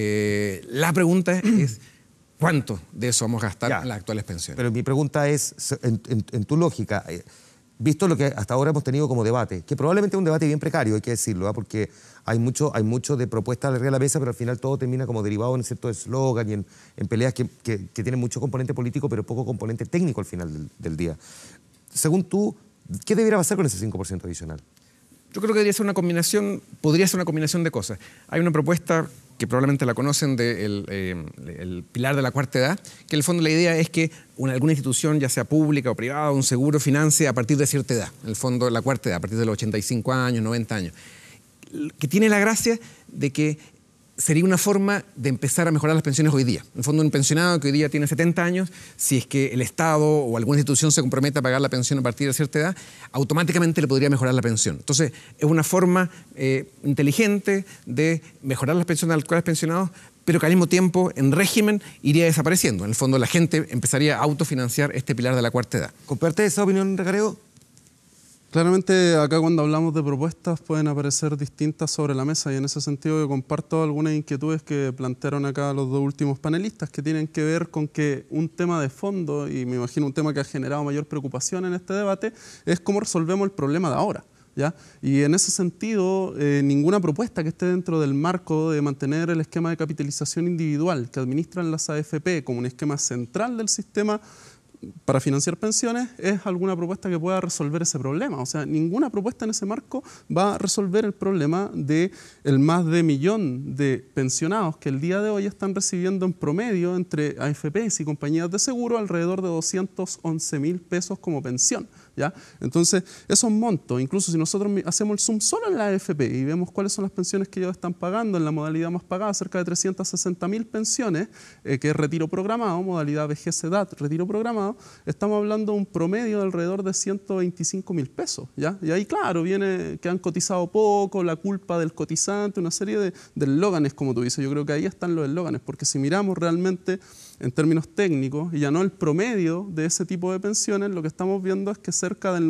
la pregunta es ¿cuánto de eso vamos a gastar en las actuales pensiones? Pero mi pregunta es, en tu lógica, visto lo que hasta ahora hemos tenido como debate, que probablemente es un debate bien precario, hay que decirlo, porque hay mucho de propuestas arriba de la mesa, pero al final todo termina como derivado en cierto eslogan y en peleas que tienen mucho componente político, pero poco componente técnico al final del día. Según tú, ¿qué debería pasar con ese 5% adicional? Yo creo que podría ser una combinación de cosas. Hay una propuesta que probablemente la conocen del pilar de la cuarta edad, que en el fondo la idea es que alguna institución, ya sea pública o privada, un seguro, financie a partir de cierta edad. En el fondo, la cuarta edad, a partir de los 85 años, 90 años. Que tiene la gracia de que sería una forma de empezar a mejorar las pensiones hoy día. En el fondo, un pensionado que hoy día tiene 70 años, si es que el Estado o alguna institución se compromete a pagar la pensión a partir de cierta edad, automáticamente le podría mejorar la pensión. Entonces, es una forma inteligente de mejorar las pensiones de los actuales pensionados, pero que al mismo tiempo, en régimen, iría desapareciendo. En el fondo, la gente empezaría a autofinanciar este pilar de la cuarta edad. ¿Comparte esa opinión, Recareo? Claramente acá cuando hablamos de propuestas pueden aparecer distintas sobre la mesa y en ese sentido yo comparto algunas inquietudes que plantearon acá los dos últimos panelistas que tienen que ver con que un tema de fondo, y me imagino un tema que ha generado mayor preocupación en este debate, es cómo resolvemos el problema de ahora. ¿Ya? Y en ese sentido, ninguna propuesta que esté dentro del marco de mantener el esquema de capitalización individual que administran las AFP como un esquema central del sistema para financiar pensiones es alguna propuesta que pueda resolver ese problema. O sea, ninguna propuesta en ese marco va a resolver el problema del más de 1 millón de pensionados que el día de hoy están recibiendo en promedio entre AFPs y compañías de seguro alrededor de 211.000 pesos como pensión, ¿ya? Entonces, esos montos, incluso si nosotros hacemos el zoom solo en la AFP y vemos cuáles son las pensiones que ellos están pagando en la modalidad más pagada, cerca de 360.000 pensiones, que es retiro programado, modalidad vejez-edad, retiro programado, estamos hablando de un promedio de alrededor de 125.000 pesos, ¿ya? Y ahí, claro, viene que han cotizado poco, la culpa del cotizante, una serie de eslóganes, como tú dices. Yo creo que ahí están los eslóganes, porque si miramos realmente en términos técnicos, y ya no el promedio de ese tipo de pensiones, lo que estamos viendo es que cerca del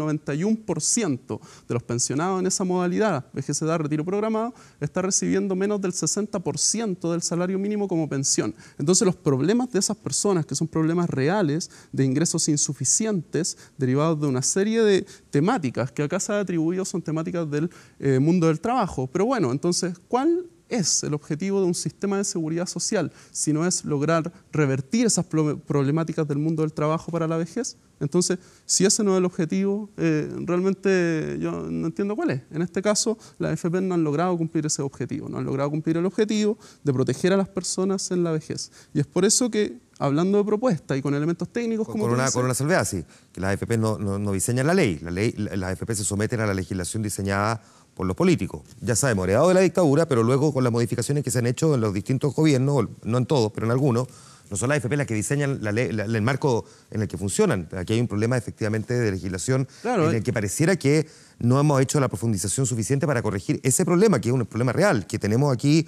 91% de los pensionados en esa modalidad, vejez-edad, retiro programado, está recibiendo menos del 60% del salario mínimo como pensión. Entonces los problemas de esas personas, que son problemas reales de ingresos insuficientes, derivados de una serie de temáticas que acá se ha atribuido, son temáticas del mundo del trabajo. Pero bueno, entonces, ¿cuál es el objetivo de un sistema de seguridad social si no es lograr revertir esas problemáticas del mundo del trabajo para la vejez? Entonces, si ese no es el objetivo, realmente yo no entiendo cuál es. En este caso, las AFP no han logrado cumplir ese objetivo, no han logrado cumplir el objetivo de proteger a las personas en la vejez. Y es por eso que, hablando de propuestas y con elementos técnicos como con una salvedad, sí, que las AFP no diseñan la ley. Las AFP se someten a la legislación diseñada por los políticos. Ya sabemos, heredado de la dictadura, pero luego con las modificaciones que se han hecho en los distintos gobiernos, no en todos, pero en algunos, no son las AFP las que diseñan el marco en el que funcionan. Aquí hay un problema efectivamente de legislación, claro, en el que pareciera que no hemos hecho la profundización suficiente para corregir ese problema, que es un problema real, que tenemos aquí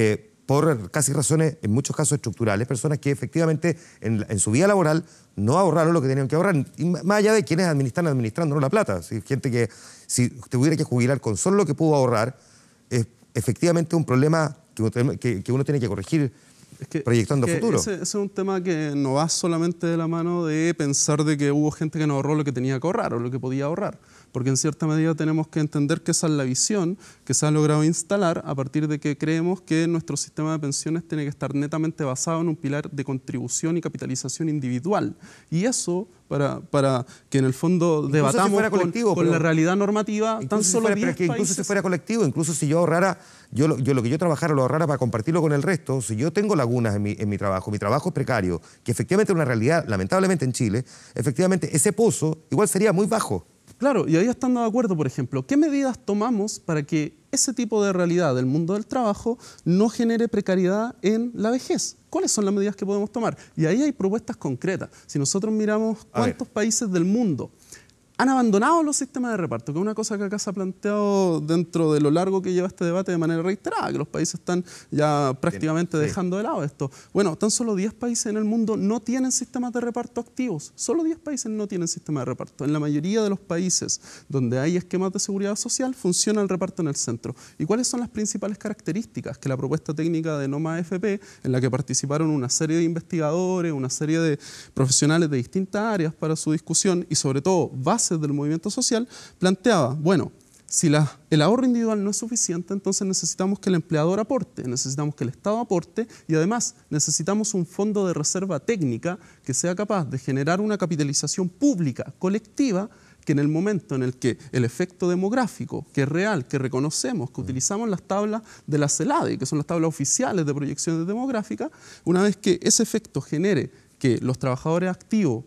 por casi razones, en muchos casos estructurales, personas que efectivamente en su vida laboral no ahorraron lo que tenían que ahorrar, y más allá de quienes están administrando la plata. ¿Sí? Gente que si tuviera que jubilar con solo lo que pudo ahorrar, es efectivamente un problema que uno tiene que corregir proyectando futuro. Ese es un tema que no va solamente de la mano de pensar de que hubo gente que no ahorró lo que tenía que ahorrar o lo que podía ahorrar, porque en cierta medida tenemos que entender que esa es la visión que se ha logrado instalar a partir de que creemos que nuestro sistema de pensiones tiene que estar netamente basado en un pilar de contribución y capitalización individual. Y eso, para que en el fondo debatamos con la realidad normativa, tan solo 10 países... Incluso si fuera colectivo, incluso si yo ahorrara, lo que yo trabajara lo ahorrara para compartirlo con el resto, si yo tengo lagunas en mi trabajo es precario, que efectivamente es una realidad, lamentablemente en Chile, efectivamente ese pozo igual sería muy bajo. Claro, y ahí estando de acuerdo, por ejemplo, ¿qué medidas tomamos para que ese tipo de realidad del mundo del trabajo no genere precariedad en la vejez? ¿Cuáles son las medidas que podemos tomar? Y ahí hay propuestas concretas. Si nosotros miramos cuántos países del mundo han abandonado los sistemas de reparto, que es una cosa que acá se ha planteado dentro de lo largo que lleva este debate de manera reiterada, que los países están ya prácticamente dejando de lado esto. Bueno, tan solo 10 países en el mundo no tienen sistemas de reparto activos. Solo 10 países no tienen sistema de reparto. En la mayoría de los países donde hay esquemas de seguridad social funciona el reparto en el centro. ¿Y cuáles son las principales características? Que la propuesta técnica de Noma AFP, en la que participaron una serie de investigadores, una serie de profesionales de distintas áreas para su discusión y sobre todo bases del movimiento social, planteaba, bueno, si el ahorro individual no es suficiente, entonces necesitamos que el empleador aporte, necesitamos que el Estado aporte y además necesitamos un fondo de reserva técnica que sea capaz de generar una capitalización pública, colectiva, que en el momento en el que el efecto demográfico, que es real, que reconocemos, que utilizamos las tablas de la CELADE, que son las tablas oficiales de proyecciones demográficas, una vez que ese efecto genere que los trabajadores activos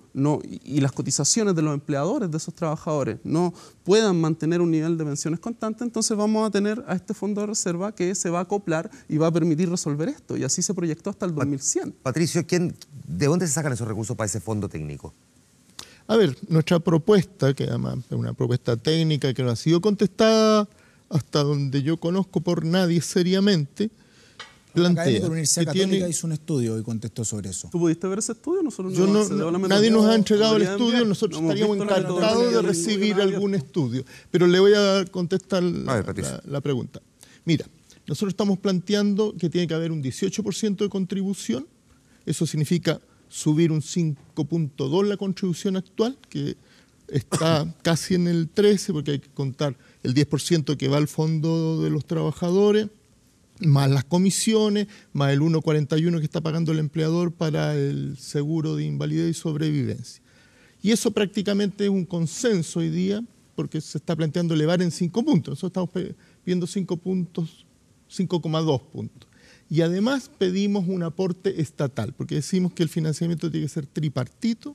y las cotizaciones de los empleadores de esos trabajadores no puedan mantener un nivel de pensiones constante, entonces vamos a tener a este fondo de reserva que se va a acoplar y va a permitir resolver esto. Y así se proyectó hasta el 2100. Patricio, ¿de dónde se sacan esos recursos para ese fondo técnico? A ver, nuestra propuesta, que además es una propuesta técnica que no ha sido contestada hasta donde yo conozco por nadie seriamente, plantea de la Universidad Católica hizo un estudio y contestó sobre eso. ¿Tú pudiste ver ese estudio? Nosotros nadie nos ha entregado el estudio, nosotros estaríamos encantados de recibir algún estudio. Pero le voy a contestar la pregunta. Mira, nosotros estamos planteando que tiene que haber un 18% de contribución. Eso significa subir un 5.2 la contribución actual, que está casi en el 13, porque hay que contar el 10% que va al fondo de los trabajadores, más las comisiones, más el 1,41 que está pagando el empleador para el seguro de invalidez y sobrevivencia. Y eso prácticamente es un consenso hoy día, porque se está planteando elevar en 5 puntos. Nosotros estamos pidiendo 5 puntos, 5,2 puntos. Y además pedimos un aporte estatal, porque decimos que el financiamiento tiene que ser tripartito.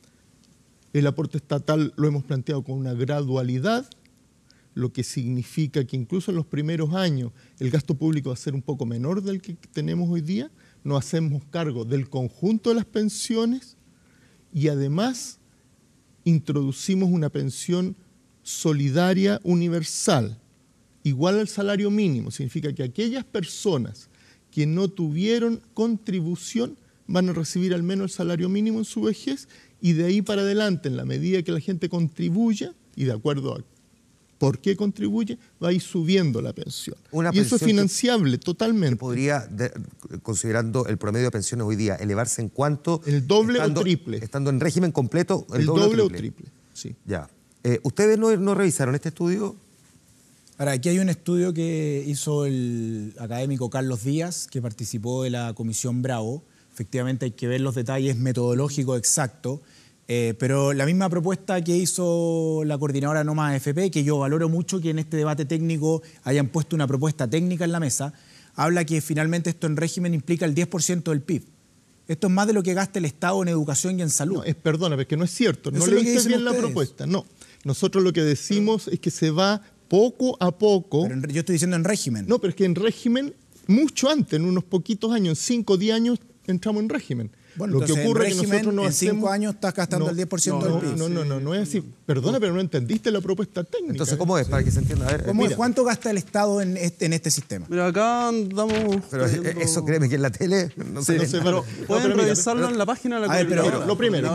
El aporte estatal lo hemos planteado con una gradualidad, lo que significa que incluso en los primeros años el gasto público va a ser un poco menor del que tenemos hoy día. Nos hacemos cargo del conjunto de las pensiones y además introducimos una pensión solidaria universal, igual al salario mínimo. Significa que aquellas personas que no tuvieron contribución van a recibir al menos el salario mínimo en su vejez, y de ahí para adelante, en la medida que la gente contribuya, y de acuerdo a por qué contribuye, va a ir subiendo la pensión. Y eso es financiable totalmente. ¿Podría, considerando el promedio de pensiones hoy día, elevarse en cuánto? El doble o triple. Estando en régimen completo, el doble o triple. Sí. Ya. ¿Ustedes no revisaron este estudio? Ahora, aquí hay un estudio que hizo el académico Carlos Díaz, que participó de la Comisión Bravo. Efectivamente hay que ver los detalles metodológicos exactos, pero la misma propuesta que hizo la coordinadora No Más AFP, que yo valoro mucho que en este debate técnico hayan puesto una propuesta técnica en la mesa, habla que finalmente esto en régimen implica el 10% del PIB. Esto es más de lo que gasta el Estado en educación y en salud. No, perdona, porque no es cierto. No leíste bien la propuesta. No, nosotros lo que decimos es que se va poco a poco. Pero yo estoy diciendo en régimen. No, pero es que en régimen, mucho antes, en unos poquitos años, en 5 o 10 años, entramos en régimen. Bueno, lo que ocurre es que nosotros no hacemos... En 5 años estás gastando el 10% del PIB. No es así. Perdona, pero no entendiste la propuesta técnica. Entonces, ¿cómo es? Para que se entienda. A ver, ¿cuánto gasta el Estado en este sistema? Mira, acá andamos... Pero eso créeme que en la tele no sé. Pero pueden revisarlo en la página de la coordinadora. Pero lo primero,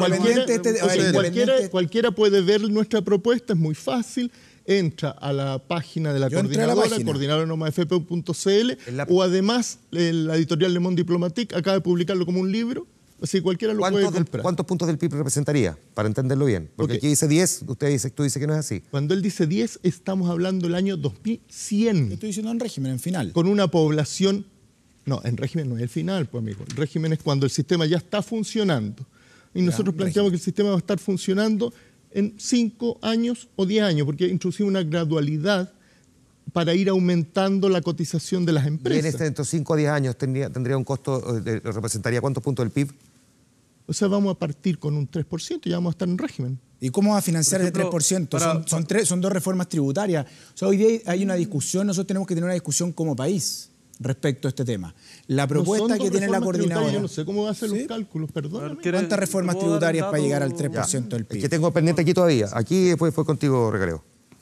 cualquiera puede ver nuestra propuesta, es muy fácil. Entra a la página de la coordinadora, coordinadora-nomafp.cl, o además la editorial Le Monde Diplomatique acaba de publicarlo como un libro, así cualquiera lo puede comprar. ¿Cuántos puntos del PIB representaría? Para entenderlo bien. Porque aquí dice 10, tú dices que no es así. Cuando él dice 10, estamos hablando del año 2100. Yo estoy diciendo en régimen, en final. Con una población... No, en régimen no es el final, pues amigo. El régimen es cuando el sistema ya está funcionando. Y nosotros planteamos que el sistema va a estar funcionando en 5 años o 10 años, porque introducimos una gradualidad para ir aumentando la cotización de las empresas. Y en estos 5 o 10 años tendría un costo, ¿representaría cuántos puntos del PIB? O sea, vamos a partir con un 3% y ya vamos a estar en régimen. ¿Y cómo va a financiar ese 3%? Son 2 reformas tributarias. O sea, hoy día hay una discusión, nosotros tenemos que tener una discusión como país respecto a este tema. La propuesta que tiene la coordinadora... Yo no sé cómo va a hacer los cálculos, perdóname. ¿Cuántas reformas tributarias para llegar al 3% del PIB? Es que tengo pendiente aquí todavía. Aquí fue contigo, Recareo.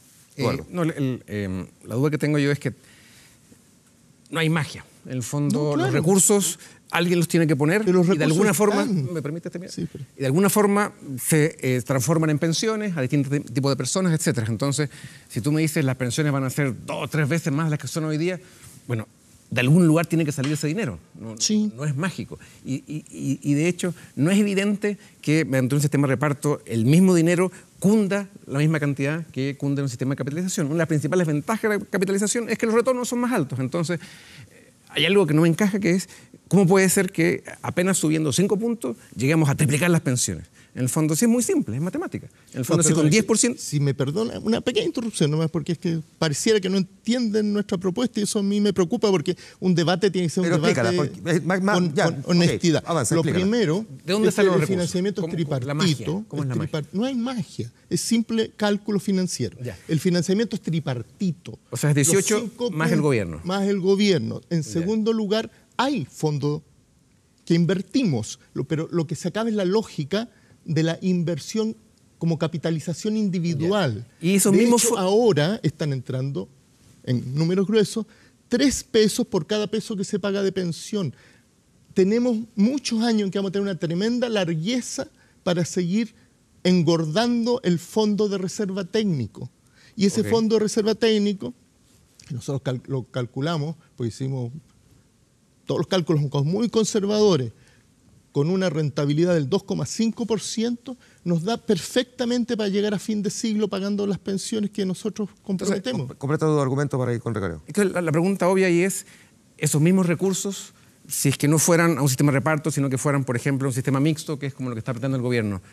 La duda que tengo yo es que no hay magia. En el fondo, los recursos, alguien los tiene que poner y de alguna forma, ¿me permite terminar? Sí, y de alguna forma se transforman en pensiones a distintos tipos de personas, etcétera. Entonces, si tú me dices las pensiones van a ser 2 o 3 veces más de las que son hoy día, bueno, de algún lugar tiene que salir ese dinero, no es mágico. Y de hecho, no es evidente que mediante un sistema de reparto el mismo dinero cunda la misma cantidad que cunda en un sistema de capitalización. Una de las principales ventajas de la capitalización es que los retornos son más altos. Entonces, hay algo que no me encaja, que es cómo puede ser que apenas subiendo 5 puntos lleguemos a triplicar las pensiones. En el fondo sí es muy simple, es matemática. En el fondo si con 10%... Si me perdona, una pequeña interrupción nomás, porque es que pareciera que no entienden nuestra propuesta y eso a mí me preocupa porque un debate tiene que ser un debate con honestidad. Okay, avanza, lo primero ¿de dónde es salen que los el financiamiento es tripartito. ¿Cómo es la magia? No hay magia, es simple cálculo financiero. Ya. El financiamiento es tripartito. O sea, es 18 más el gobierno. Más el gobierno. En segundo lugar, hay fondos que invertimos, pero lo que se acaba es la lógica de la inversión como capitalización individual. Y esos mismos ahora están entrando, en números gruesos, 3 pesos por cada peso que se paga de pensión. Tenemos muchos años en que vamos a tener una tremenda largueza para seguir engordando el fondo de reserva técnico. Y ese fondo de reserva técnico, nosotros lo calculamos, pues hicimos todos los cálculos muy conservadores, con una rentabilidad del 2,5%, nos da perfectamente para llegar a fin de siglo pagando las pensiones que nosotros comprometemos. Entonces, completa tu argumento para ir con Recareo. La pregunta obvia ahí es, esos mismos recursos, si es que no fueran a un sistema de reparto, sino que fueran, por ejemplo, a un sistema mixto, que es como lo que está planteando el gobierno,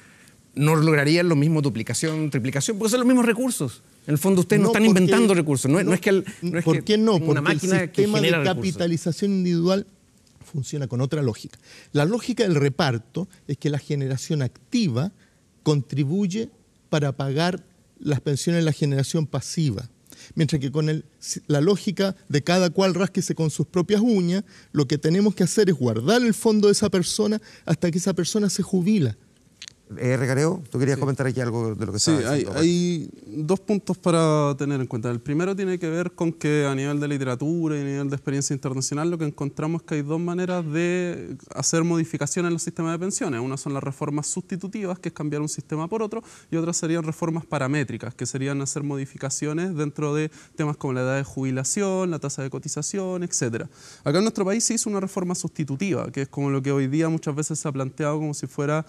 no lograrían lo mismo duplicación, triplicación, porque son los mismos recursos. En el fondo ustedes no están inventando recursos. No es que ¿Por qué no? Porque una el sistema de capitalización individual funciona con otra lógica. La lógica del reparto es que la generación activa contribuye para pagar las pensiones de la generación pasiva. Mientras que con la lógica de cada cual rásquese con sus propias uñas, lo que tenemos que hacer es guardar el fondo de esa persona hasta que esa persona se jubila. Recareo, ¿tú querías comentar aquí algo de lo que estaba diciendo? Hay dos puntos para tener en cuenta. El primero tiene que ver con que a nivel de literatura y a nivel de experiencia internacional lo que encontramos es que hay dos maneras de hacer modificaciones en los sistemas de pensiones. Una son las reformas sustitutivas, que es cambiar un sistema por otro, y otras serían reformas paramétricas, que serían hacer modificaciones dentro de temas como la edad de jubilación, la tasa de cotización, etc. Acá en nuestro país se hizo una reforma sustitutiva, que es como lo que hoy día muchas veces se ha planteado como si fuera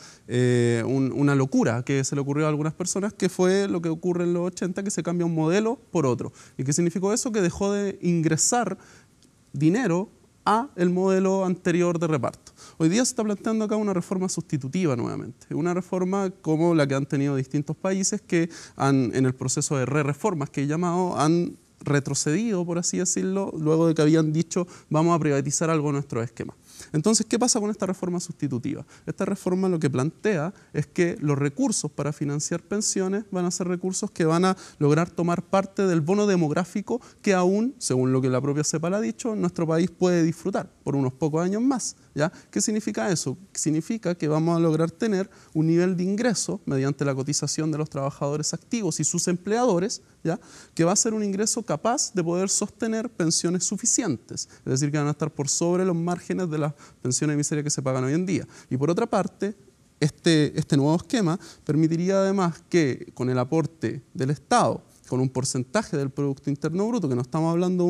una locura que se le ocurrió a algunas personas, que fue lo que ocurre en los 80, que se cambia un modelo por otro. ¿Y qué significó eso? Que dejó de ingresar dinero a el modelo anterior de reparto. Hoy día se está planteando acá una reforma sustitutiva nuevamente, una reforma como la que han tenido distintos países que en el proceso de reformas que he llamado, han retrocedido, por así decirlo, luego de que habían dicho vamos a privatizar algo de nuestro esquema. Entonces, ¿qué pasa con esta reforma sustitutiva? Esta reforma lo que plantea es que los recursos para financiar pensiones van a ser recursos que van a lograr tomar parte del bono demográfico que aún, según lo que la propia CEPAL ha dicho, nuestro país puede disfrutar por unos pocos años más. ¿Ya? ¿Qué significa eso? Significa que vamos a lograr tener un nivel de ingreso mediante la cotización de los trabajadores activos y sus empleadores, ¿ya? Que va a ser un ingreso capaz de poder sostener pensiones suficientes, es decir, que van a estar por sobre los márgenes de las pensiones de miseria que se pagan hoy en día. Y por otra parte, este nuevo esquema permitiría además que con el aporte del Estado, con un porcentaje del Producto Interno Bruto, que no estamos hablando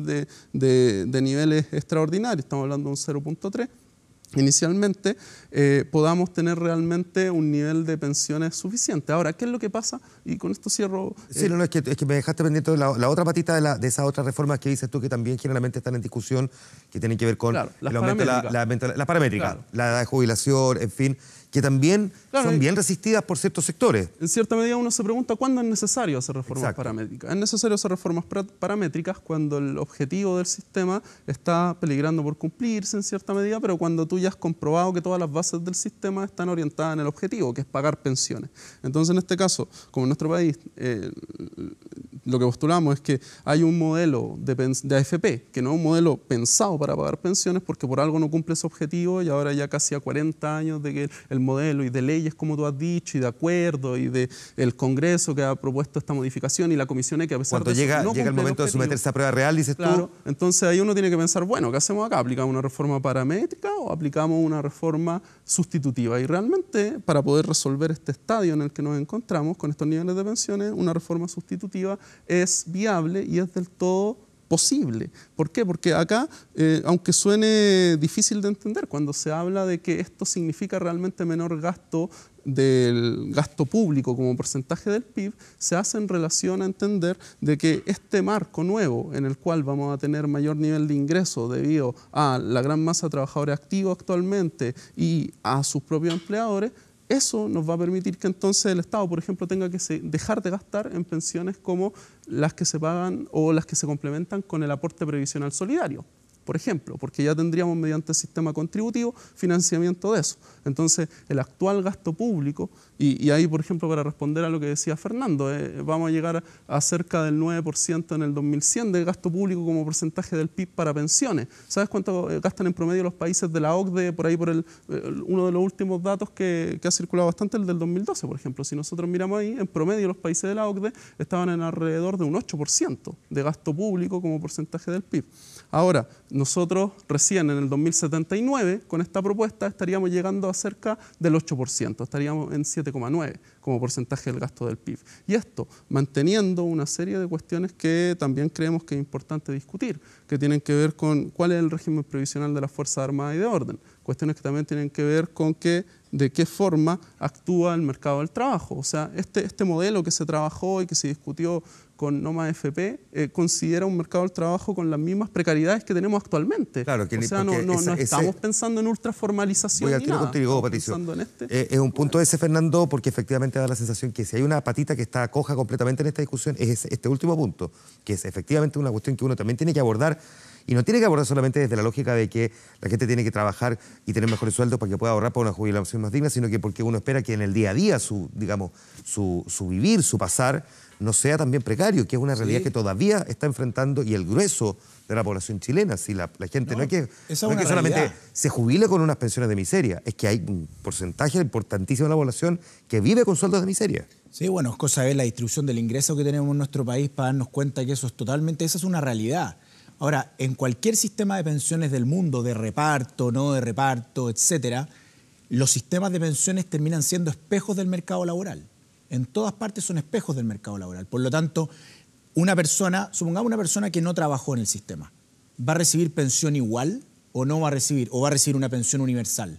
de niveles extraordinarios, estamos hablando de un 0.3, inicialmente podamos tener realmente un nivel de pensiones suficiente. Ahora, ¿qué es lo que pasa? Y con esto cierro. Sí, es que me dejaste pendiente de la otra patita de esas otras reformas que dices tú que también generalmente están en discusión, que tienen que ver con el aumento de la paramétrica, la edad de jubilación, en fin, que también son bien resistidas por ciertos sectores. En cierta medida uno se pregunta cuándo es necesario hacer reformas paramétricas. Es necesario hacer reformas paramétricas cuando el objetivo del sistema está peligrando por cumplirse en cierta medida, pero cuando tú ya has comprobado que todas las bases del sistema están orientadas en el objetivo, que es pagar pensiones. Entonces, en este caso, como en nuestro país, lo que postulamos es que hay un modelo de AFP, que no es un modelo pensado para pagar pensiones, porque por algo no cumple ese objetivo, y ahora ya casi a 40 años de que el modelo y de leyes, como tú has dicho, y de acuerdo, y del Congreso que ha propuesto esta modificación, y la Comisión que a pesar de eso no llega el momento de someterse a prueba real, dices tú. Entonces ahí uno tiene que pensar, bueno, ¿qué hacemos acá? ¿Aplicamos una reforma paramétrica o aplicamos una reforma sustitutiva? Y realmente, para poder resolver este estadio en el que nos encontramos con estos niveles de pensiones, una reforma sustitutiva es viable y es del todo posible. ¿Por qué? Porque acá, aunque suene difícil de entender, cuando se habla de que esto significa realmente menor gasto del gasto público como porcentaje del PIB, se hace en relación a entender de que este marco nuevo en el cual vamos a tener mayor nivel de ingreso debido a la gran masa de trabajadores activos actualmente y a sus propios empleadores, eso nos va a permitir que entonces el Estado, por ejemplo, tenga que dejar de gastar en pensiones como las que se pagan o las que se complementan con el aporte previsional solidario, por ejemplo, porque ya tendríamos mediante el sistema contributivo financiamiento de eso. Entonces, el actual gasto público, y ahí, por ejemplo, para responder a lo que decía Fernando, vamos a llegar a cerca del 9% en el 2100 de gasto público como porcentaje del PIB para pensiones. ¿Sabes cuánto gastan en promedio los países de la OCDE? Por ahí, uno de los últimos datos que ha circulado bastante, el del 2012, por ejemplo. Si nosotros miramos ahí, en promedio los países de la OCDE estaban en alrededor de un 8% de gasto público como porcentaje del PIB. Ahora, nosotros recién en el 2079, con esta propuesta, estaríamos llegando a cerca del 8%, estaríamos en 7,9% como porcentaje del gasto del PIB. Y esto manteniendo una serie de cuestiones que también creemos que es importante discutir, que tienen que ver con cuál es el régimen previsional de las Fuerzas Armadas y de Orden, cuestiones que también tienen que ver con de qué forma actúa el mercado del trabajo. O sea, este modelo que se trabajó y que se discutió con no más FP, considera un mercado del trabajo con las mismas precariedades que tenemos actualmente. Claro, o sea, no estamos pensando en ultraformalización. Voy al tiro contigo, Patricio. Es un punto ese, Fernando, porque efectivamente da la sensación que si hay una patita que está coja completamente en esta discusión, es este último punto, que es efectivamente una cuestión que uno también tiene que abordar, y no tiene que abordar solamente desde la lógica de que la gente tiene que trabajar y tener mejores sueldos para que pueda ahorrar para una jubilación más digna, sino que porque uno espera que en el día a día su vivir, su pasar, no sea también precario, que es una realidad que todavía está enfrentando y el grueso de la población chilena. Si la gente no es que solamente se jubile con unas pensiones de miseria, es que hay un porcentaje importantísimo de la población que vive con sueldos de miseria. Sí, bueno, es cosa de ver la distribución del ingreso que tenemos en nuestro país para darnos cuenta que esa es una realidad. Ahora, en cualquier sistema de pensiones del mundo, de reparto, no de reparto, etcétera, los sistemas de pensiones terminan siendo espejos del mercado laboral. En todas partes son espejos del mercado laboral. Por lo tanto, supongamos una persona que no trabajó en el sistema, ¿va a recibir pensión igual o no va a recibir? ¿O va a recibir una pensión universal?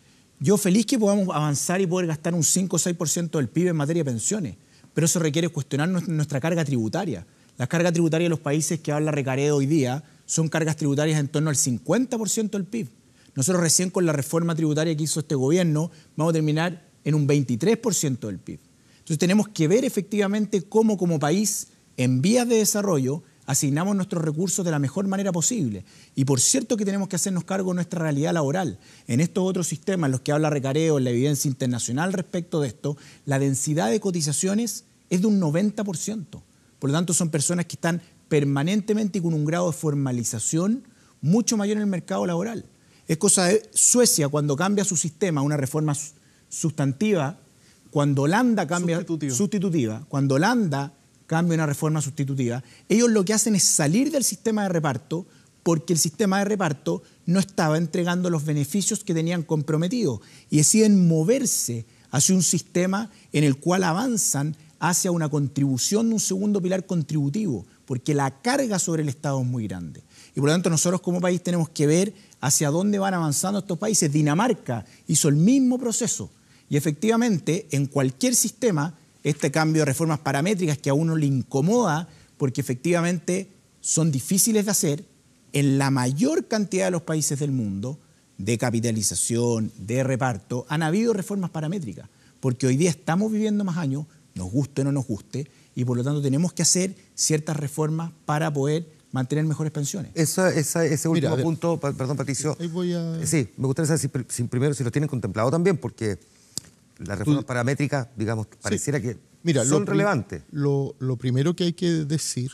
Yo feliz que podamos avanzar y poder gastar un 5 o 6% del PIB en materia de pensiones, pero eso requiere cuestionar nuestra carga tributaria. Las cargas tributarias de los países que habla Recaredo hoy día son cargas tributarias en torno al 50% del PIB. Nosotros recién con la reforma tributaria que hizo este gobierno vamos a terminar en un 23% del PIB. Entonces tenemos que ver efectivamente cómo como país, en vías de desarrollo, asignamos nuestros recursos de la mejor manera posible. Y por cierto que tenemos que hacernos cargo de nuestra realidad laboral. En estos otros sistemas, en los que habla Recaredo, en la evidencia internacional respecto de esto, la densidad de cotizaciones es de un 90%. Por lo tanto, son personas que están permanentemente y con un grado de formalización mucho mayor en el mercado laboral. Es cosa de Suecia, cuando cambia su sistema, una reforma sustantiva, cuando Holanda cambia sustitutiva, cuando Holanda cambia una reforma sustitutiva, ellos lo que hacen es salir del sistema de reparto porque el sistema de reparto no estaba entregando los beneficios que tenían comprometidos y deciden moverse hacia un sistema en el cual avanzan hacia una contribución de un segundo pilar contributivo, porque la carga sobre el Estado es muy grande. Y por lo tanto nosotros como país tenemos que ver hacia dónde van avanzando estos países. Dinamarca hizo el mismo proceso. Y efectivamente, en cualquier sistema, este cambio de reformas paramétricas que a uno le incomoda, porque efectivamente son difíciles de hacer, en la mayor cantidad de los países del mundo, de capitalización, de reparto, han habido reformas paramétricas, porque hoy día estamos viviendo más años, nos guste o no nos guste, y por lo tanto tenemos que hacer ciertas reformas para poder mantener mejores pensiones. Ese último punto, perdón Patricio, sí, me gustaría saber primero si lo tienen contemplado también, porque las reformas paramétricas, digamos, pareciera que son relevantes. Lo primero que hay que decir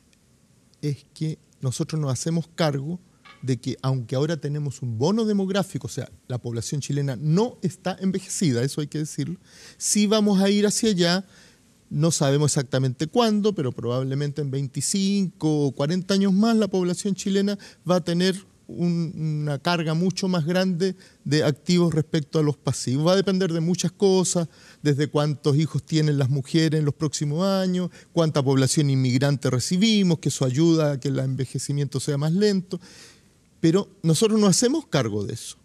es que nosotros nos hacemos cargo de que aunque ahora tenemos un bono demográfico, o sea, la población chilena no está envejecida, eso hay que decirlo, sí vamos a ir hacia allá, no sabemos exactamente cuándo, pero probablemente en 25 o 40 años más la población chilena va a tener una carga mucho más grande de activos respecto a los pasivos. Va a depender de muchas cosas, desde cuántos hijos tienen las mujeres en los próximos años, cuánta población inmigrante recibimos, que eso ayuda a que el envejecimiento sea más lento. Pero nosotros nos hacemos cargo de eso.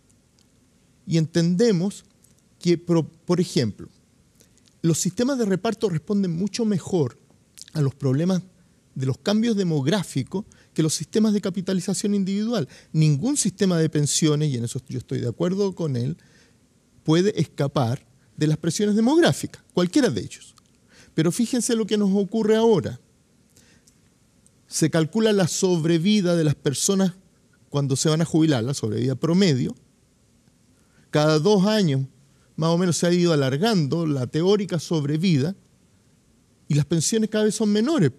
Y entendemos que, por ejemplo, los sistemas de reparto responden mucho mejor a los problemas de los cambios demográficos que los sistemas de capitalización individual. Ningún sistema de pensiones, y en eso yo estoy de acuerdo con él, puede escapar de las presiones demográficas, cualquiera de ellos. Pero fíjense lo que nos ocurre ahora. Se calcula la sobrevida de las personas cuando se van a jubilar, la sobrevida promedio. Cada 2 años más o menos se ha ido alargando la teórica sobrevida y las pensiones cada vez son menores.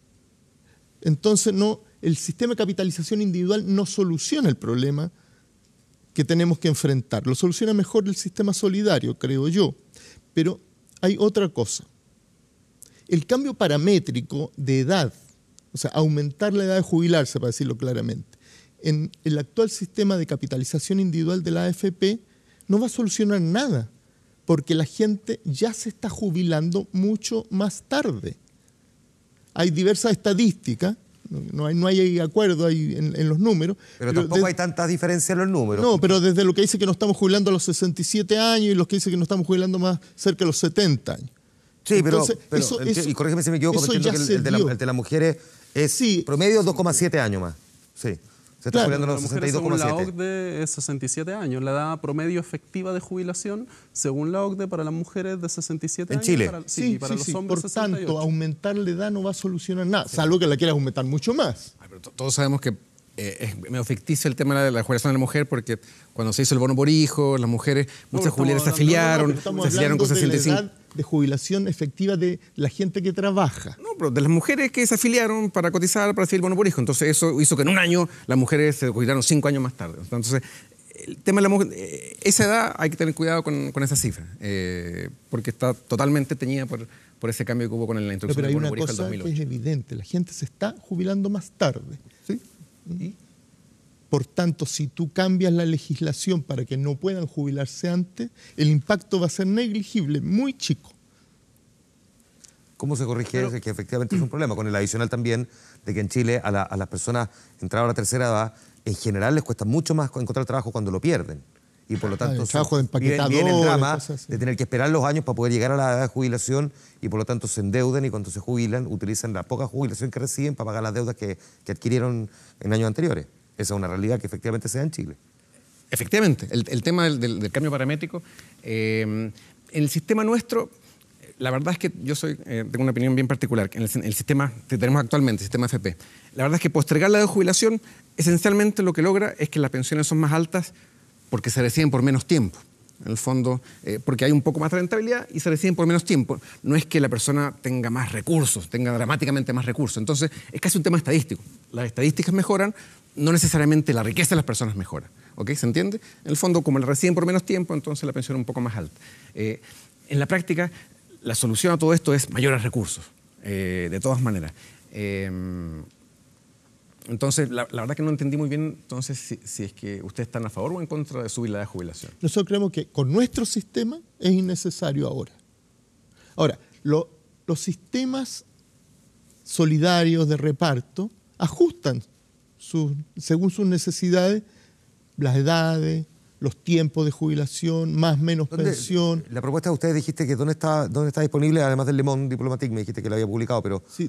Entonces el sistema de capitalización individual no soluciona el problema que tenemos que enfrentar. Lo soluciona mejor el sistema solidario, creo yo. Pero hay otra cosa. El cambio paramétrico de edad, o sea, aumentar la edad de jubilarse, para decirlo claramente, en el actual sistema de capitalización individual de la AFP no va a solucionar nada, porque la gente ya se está jubilando mucho más tarde. Hay diversas estadísticas, no hay acuerdo ahí en los números. Pero tampoco hay tantas diferencias en los números. No, pero desde lo que dice que nos estamos jubilando a los 67 años y los que dice que nos estamos jubilando más cerca de los 70 años. Sí, Entonces, y corrígeme si me equivoco, entiendo que el de las mujeres es promedio 2,7 años más. Sí. Se está jubilando los 62,7. Según la OCDE es 67 años. La edad promedio efectiva de jubilación, según la OCDE, para las mujeres de 67 años. ¿En Chile? Sí, para los hombres Por 68. tanto, aumentar la edad no va a solucionar nada, salvo que la quieras aumentar mucho más. Pero todos sabemos que es medio ficticio el tema de la jubilación de la mujer, porque cuando se hizo el bono por hijo, las mujeres, muchas jubileras se afiliaron con 65. De jubilación efectiva de la gente que trabaja. No, pero de las mujeres que se afiliaron para cotizar, para recibir el bono por hijo. Entonces eso hizo que en un año las mujeres se jubilaron 5 años más tarde. Entonces, el tema de la mujer, esa edad hay que tener cuidado con esa cifra, porque está totalmente teñida por ese cambio que hubo con la introducción del bono por hijo del 2008. Pero hay una cosa que es evidente, la gente se está jubilando más tarde. ¿Sí? ¿Y? Por tanto, si tú cambias la legislación para que no puedan jubilarse antes, el impacto va a ser negligible, muy chico. ¿Cómo se corrige eso? Que efectivamente es un problema, con el adicional también de que en Chile a las personas entradas a la tercera edad, en general les cuesta mucho más encontrar trabajo cuando lo pierden. Y por lo tanto viene el drama de tener que esperar los años para poder llegar a la edad de jubilación y por lo tanto se endeuden y cuando se jubilan utilizan la poca jubilación que reciben para pagar las deudas que adquirieron en años anteriores. Esa es una realidad que efectivamente se da en Chile. Efectivamente, el tema del cambio paramétrico, en el sistema nuestro, la verdad es que yo tengo una opinión bien particular, en el sistema que tenemos actualmente, el sistema FP. La verdad es que postergar la edad de jubilación, esencialmente lo que logra es que las pensiones son más altas porque se reciben por menos tiempo. En el fondo, porque hay un poco más de rentabilidad y se reciben por menos tiempo. No es que la persona tenga más recursos, tenga dramáticamente más recursos. Entonces, es casi un tema estadístico. Las estadísticas mejoran, no necesariamente la riqueza de las personas mejora. ¿Ok? ¿Se entiende? En el fondo, como la reciben por menos tiempo, entonces la pensión es un poco más alta. En la práctica, la solución a todo esto es mayores recursos, de todas maneras. Entonces, la verdad que no entendí muy bien entonces si es que ustedes están a favor o en contra de subir la edad de jubilación. Nosotros creemos que con nuestro sistema es innecesario ahora. Ahora, los sistemas solidarios de reparto ajustan según sus necesidades las edades, los tiempos de jubilación, más o menos pensión. La propuesta de ustedes dijiste que ¿dónde está disponible? Además del Le Monde Diplomatique, me dijiste que lo había publicado, pero... Sí,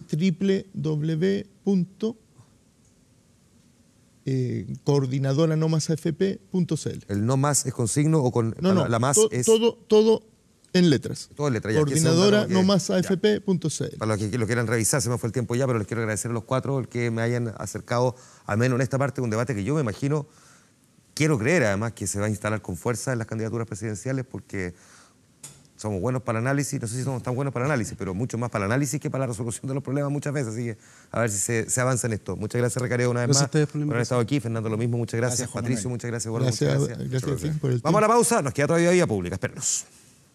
www.coordinadoranomasafp.cl. ¿El no más es con signo o con la más es...? Todo en letras. Todo en letras. Coordinadoranomasafp.cl. Para los que lo quieran revisar, se me fue el tiempo ya, pero les quiero agradecer a los cuatro el que me hayan acercado, al menos en esta parte, un debate que yo me imagino, quiero creer además, que se va a instalar con fuerza en las candidaturas presidenciales porque somos buenos para el análisis, no sé si somos tan buenos para el análisis, pero mucho más para el análisis que para la resolución de los problemas muchas veces, así que a ver si se avanza en esto. Muchas gracias, Recareo, una vez más por haber estado aquí. Fernando, lo mismo, muchas gracias. Patricio, muchas gracias. Eduardo, muchas gracias. Vamos a la pausa, nos queda todavía vía pública, espérenos.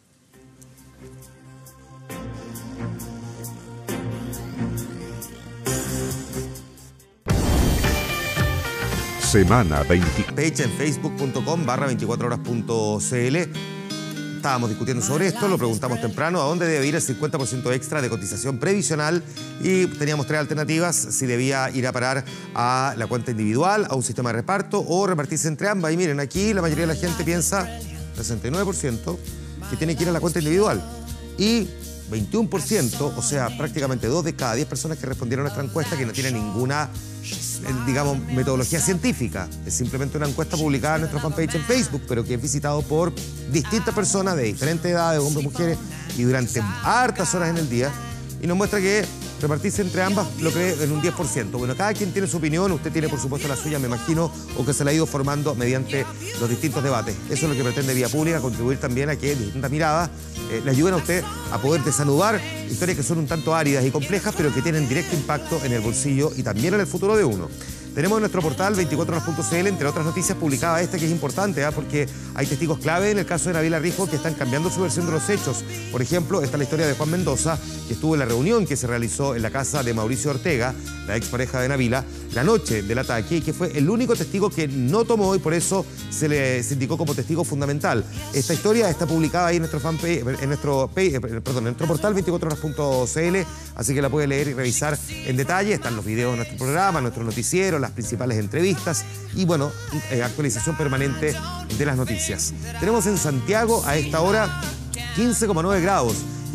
Semana 20. Page en facebook.com/24horas.cl. Estábamos discutiendo sobre esto, lo preguntamos temprano, a dónde debe ir el 50% extra de cotización previsional y teníamos tres alternativas, si debía ir a parar a la cuenta individual, a un sistema de reparto o repartirse entre ambas. Y miren, aquí la mayoría de la gente piensa, 69%, que tiene que ir a la cuenta individual. Y 21%, o sea, prácticamente 2 de cada 10 personas que respondieron a esta encuesta que no tiene ninguna, digamos, metodología científica. Es simplemente una encuesta publicada en nuestra fanpage en Facebook, pero que es visitado por distintas personas de diferentes edades, hombres, mujeres, y durante hartas horas en el día. Y nos muestra que repartirse entre ambas lo cree en un 10%. Bueno, cada quien tiene su opinión, usted tiene por supuesto la suya, me imagino, o que se la ha ido formando mediante los distintos debates. Eso es lo que pretende Vía Pública, contribuir también a que distintas miradas le ayuden a usted a poder desanudar historias que son un tanto áridas y complejas, pero que tienen directo impacto en el bolsillo y también en el futuro de uno. Tenemos en nuestro portal 24horas.cl, entre otras noticias, publicada esta que es importante, porque hay testigos clave en el caso de Nabila Rijo que están cambiando su versión de los hechos. Por ejemplo, está la historia de Juan Mendoza, que estuvo en la reunión que se realizó en la casa de Mauricio Ortega, la expareja de Nabila, la noche del ataque, y que fue el único testigo que no tomó y por eso se le indicó como testigo fundamental. Esta historia está publicada ahí en nuestro fanpage, en nuestro portal 24horas.cl, así que la puede leer y revisar en detalle. Están los videos de nuestro programa, nuestro noticiero, las principales entrevistas y, bueno, actualización permanente de las noticias. Tenemos en Santiago a esta hora 15,9 grados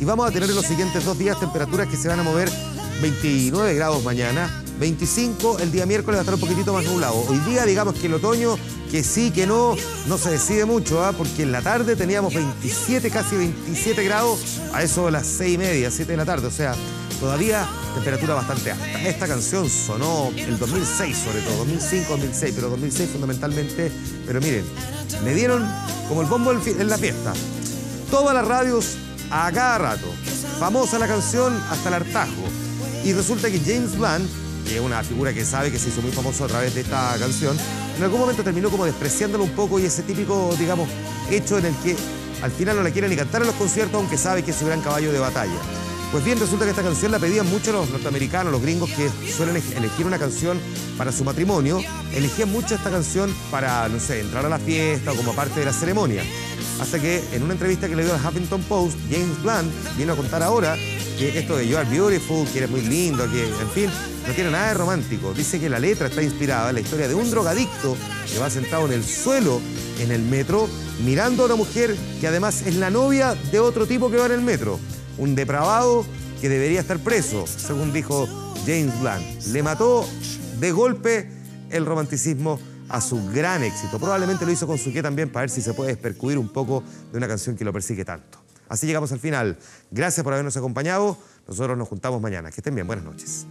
y vamos a tener en los siguientes 2 días temperaturas que se van a mover 29 grados mañana, 25 el día miércoles va a estar un poquitito más nublado. Hoy día digamos que el otoño, que sí, que no se decide mucho, porque en la tarde teníamos 27, casi 27 grados, a eso de las 6:30, 7 de la tarde, o sea, todavía temperatura bastante alta. Esta canción sonó el 2006 sobre todo, 2005, 2006, pero 2006 fundamentalmente. Pero miren, le dieron como el bombo en la fiesta. Todas las radios a cada rato. Famosa la canción hasta el hartazgo. Y resulta que James Blunt, que es una figura que sabe que se hizo muy famoso a través de esta canción, en algún momento terminó como despreciándolo un poco y ese típico, digamos, hecho en el que al final no la quieren ni cantar en los conciertos, aunque sabe que es su gran caballo de batalla. Pues bien, resulta que esta canción la pedían mucho los norteamericanos, los gringos que suelen elegir una canción para su matrimonio. Elegían mucho esta canción para, no sé, entrar a la fiesta o como parte de la ceremonia. Hasta que en una entrevista que le dio al Huffington Post, James Blunt vino a contar ahora que esto de You Are Beautiful, que eres muy lindo, que, en fin, no tiene nada de romántico. Dice que la letra está inspirada en la historia de un drogadicto que va sentado en el suelo en el metro, mirando a una mujer que además es la novia de otro tipo que va en el metro. Un depravado que debería estar preso, según dijo James Blunt. Le mató de golpe el romanticismo a su gran éxito. Probablemente lo hizo con su qué también para ver si se puede despercudir un poco de una canción que lo persigue tanto. Así llegamos al final. Gracias por habernos acompañado. Nosotros nos juntamos mañana. Que estén bien. Buenas noches.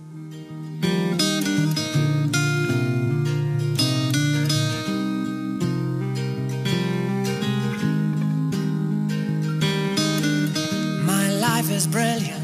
My life is brilliant.